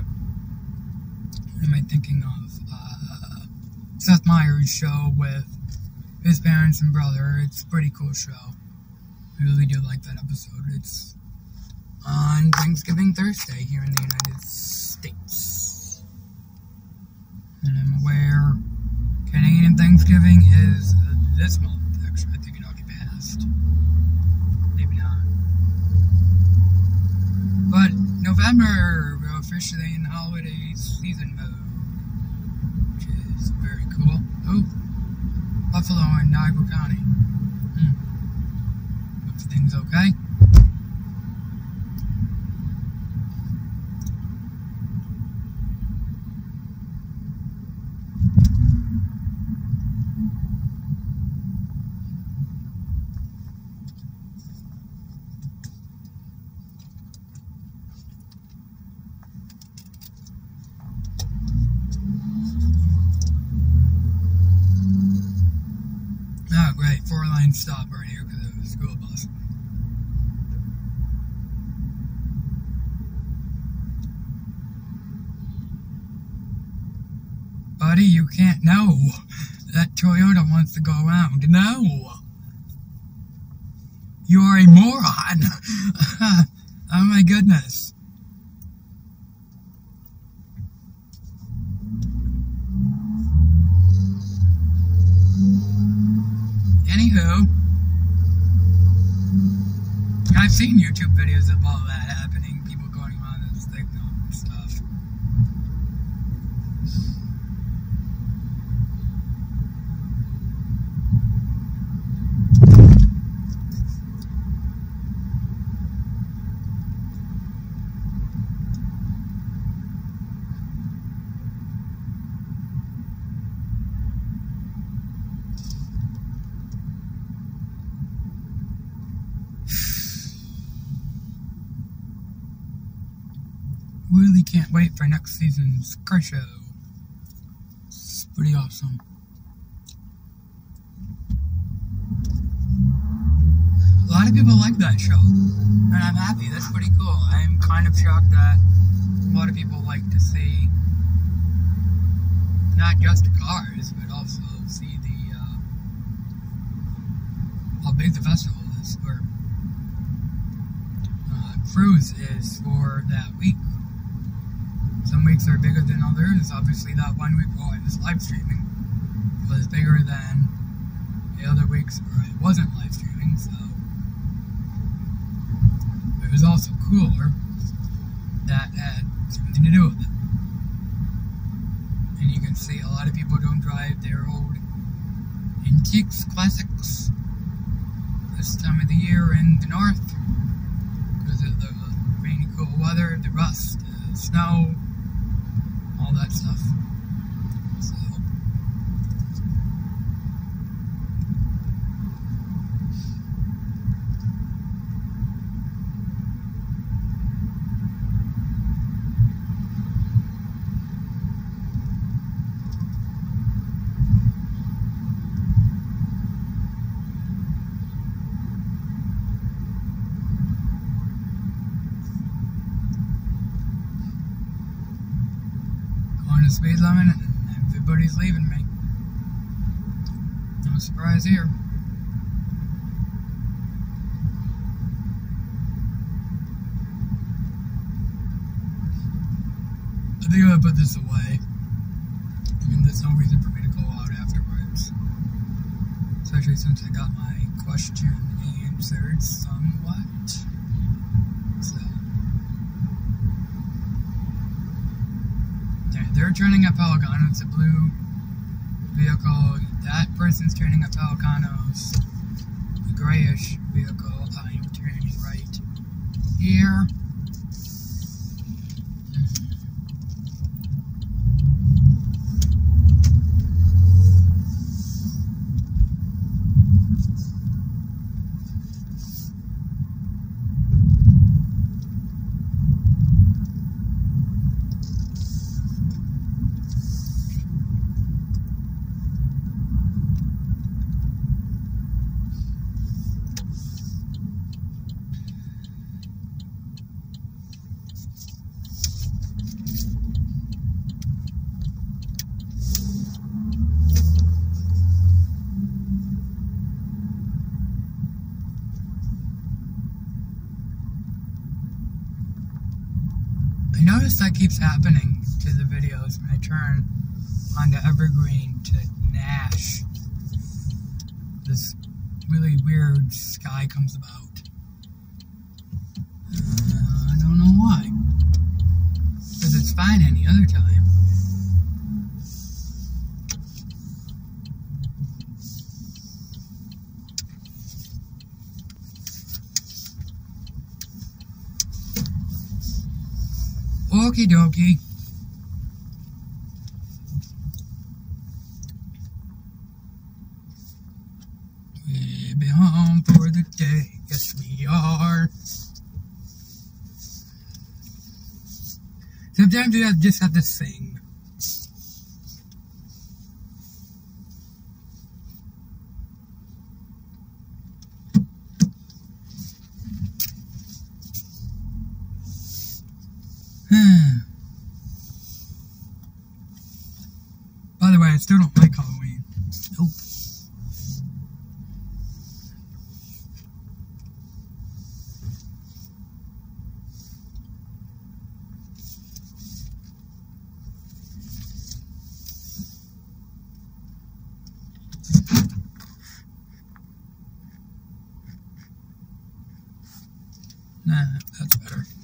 what am I thinking of, uh, Seth Meyers' show with his parents and brother. It's a pretty cool show. I really do like that episode. It's on Thanksgiving Thursday here in the United States. And I'm aware Canadian Thanksgiving is uh, this month, actually. I think it already passed. Maybe not. But November, we're officially in holiday season mode, which is very cool. Oh, Buffalo and Niagara County. Hmm. Hope things okay. Oh, great. Four lane stop right here because of the school bus. Buddy, you can't know. That Toyota wants to go around. No. You are a moron. Oh my goodness. Anywho, I've seen YouTube videos of all that happening, people going around this signal and stuff. Really can't wait for next season's car show. It's pretty awesome. A lot of people like that show, and I'm happy. That's pretty cool. I'm kind of shocked that a lot of people like to see not just cars, but also see the uh, how big the festival is, or uh, cruise is for that week. Some weeks are bigger than others. Obviously, that one week while I was live streaming was bigger than the other weeks where I wasn't live streaming, so But it was also cooler. That had something to do with it. And you can see a lot of people don't drive their old antiques, classics this time of the year in the north because of the rainy, cool weather, the rust, the snow, all that stuff. So, going to speed limit and everybody's leaving me. No surprise here. I think I'm gonna put this away. I mean, there's no reason for me to go out afterwards. Especially since I got my question answered somewhat. So. They're turning a Pelican. It's a blue vehicle. That person's turning a Pelicanos. The grayish vehicle. I am turning right here. I notice that keeps happening to the videos when I turn onto Evergreen to Nash. This really weird sky comes about. Uh, I don't know why. Because it's fine any other time. Okie dokie. We'll be home for the day. Yes, we are. Sometimes you have just have to sing. By the way, I still don't like Halloween. Nope. Nah, that's better.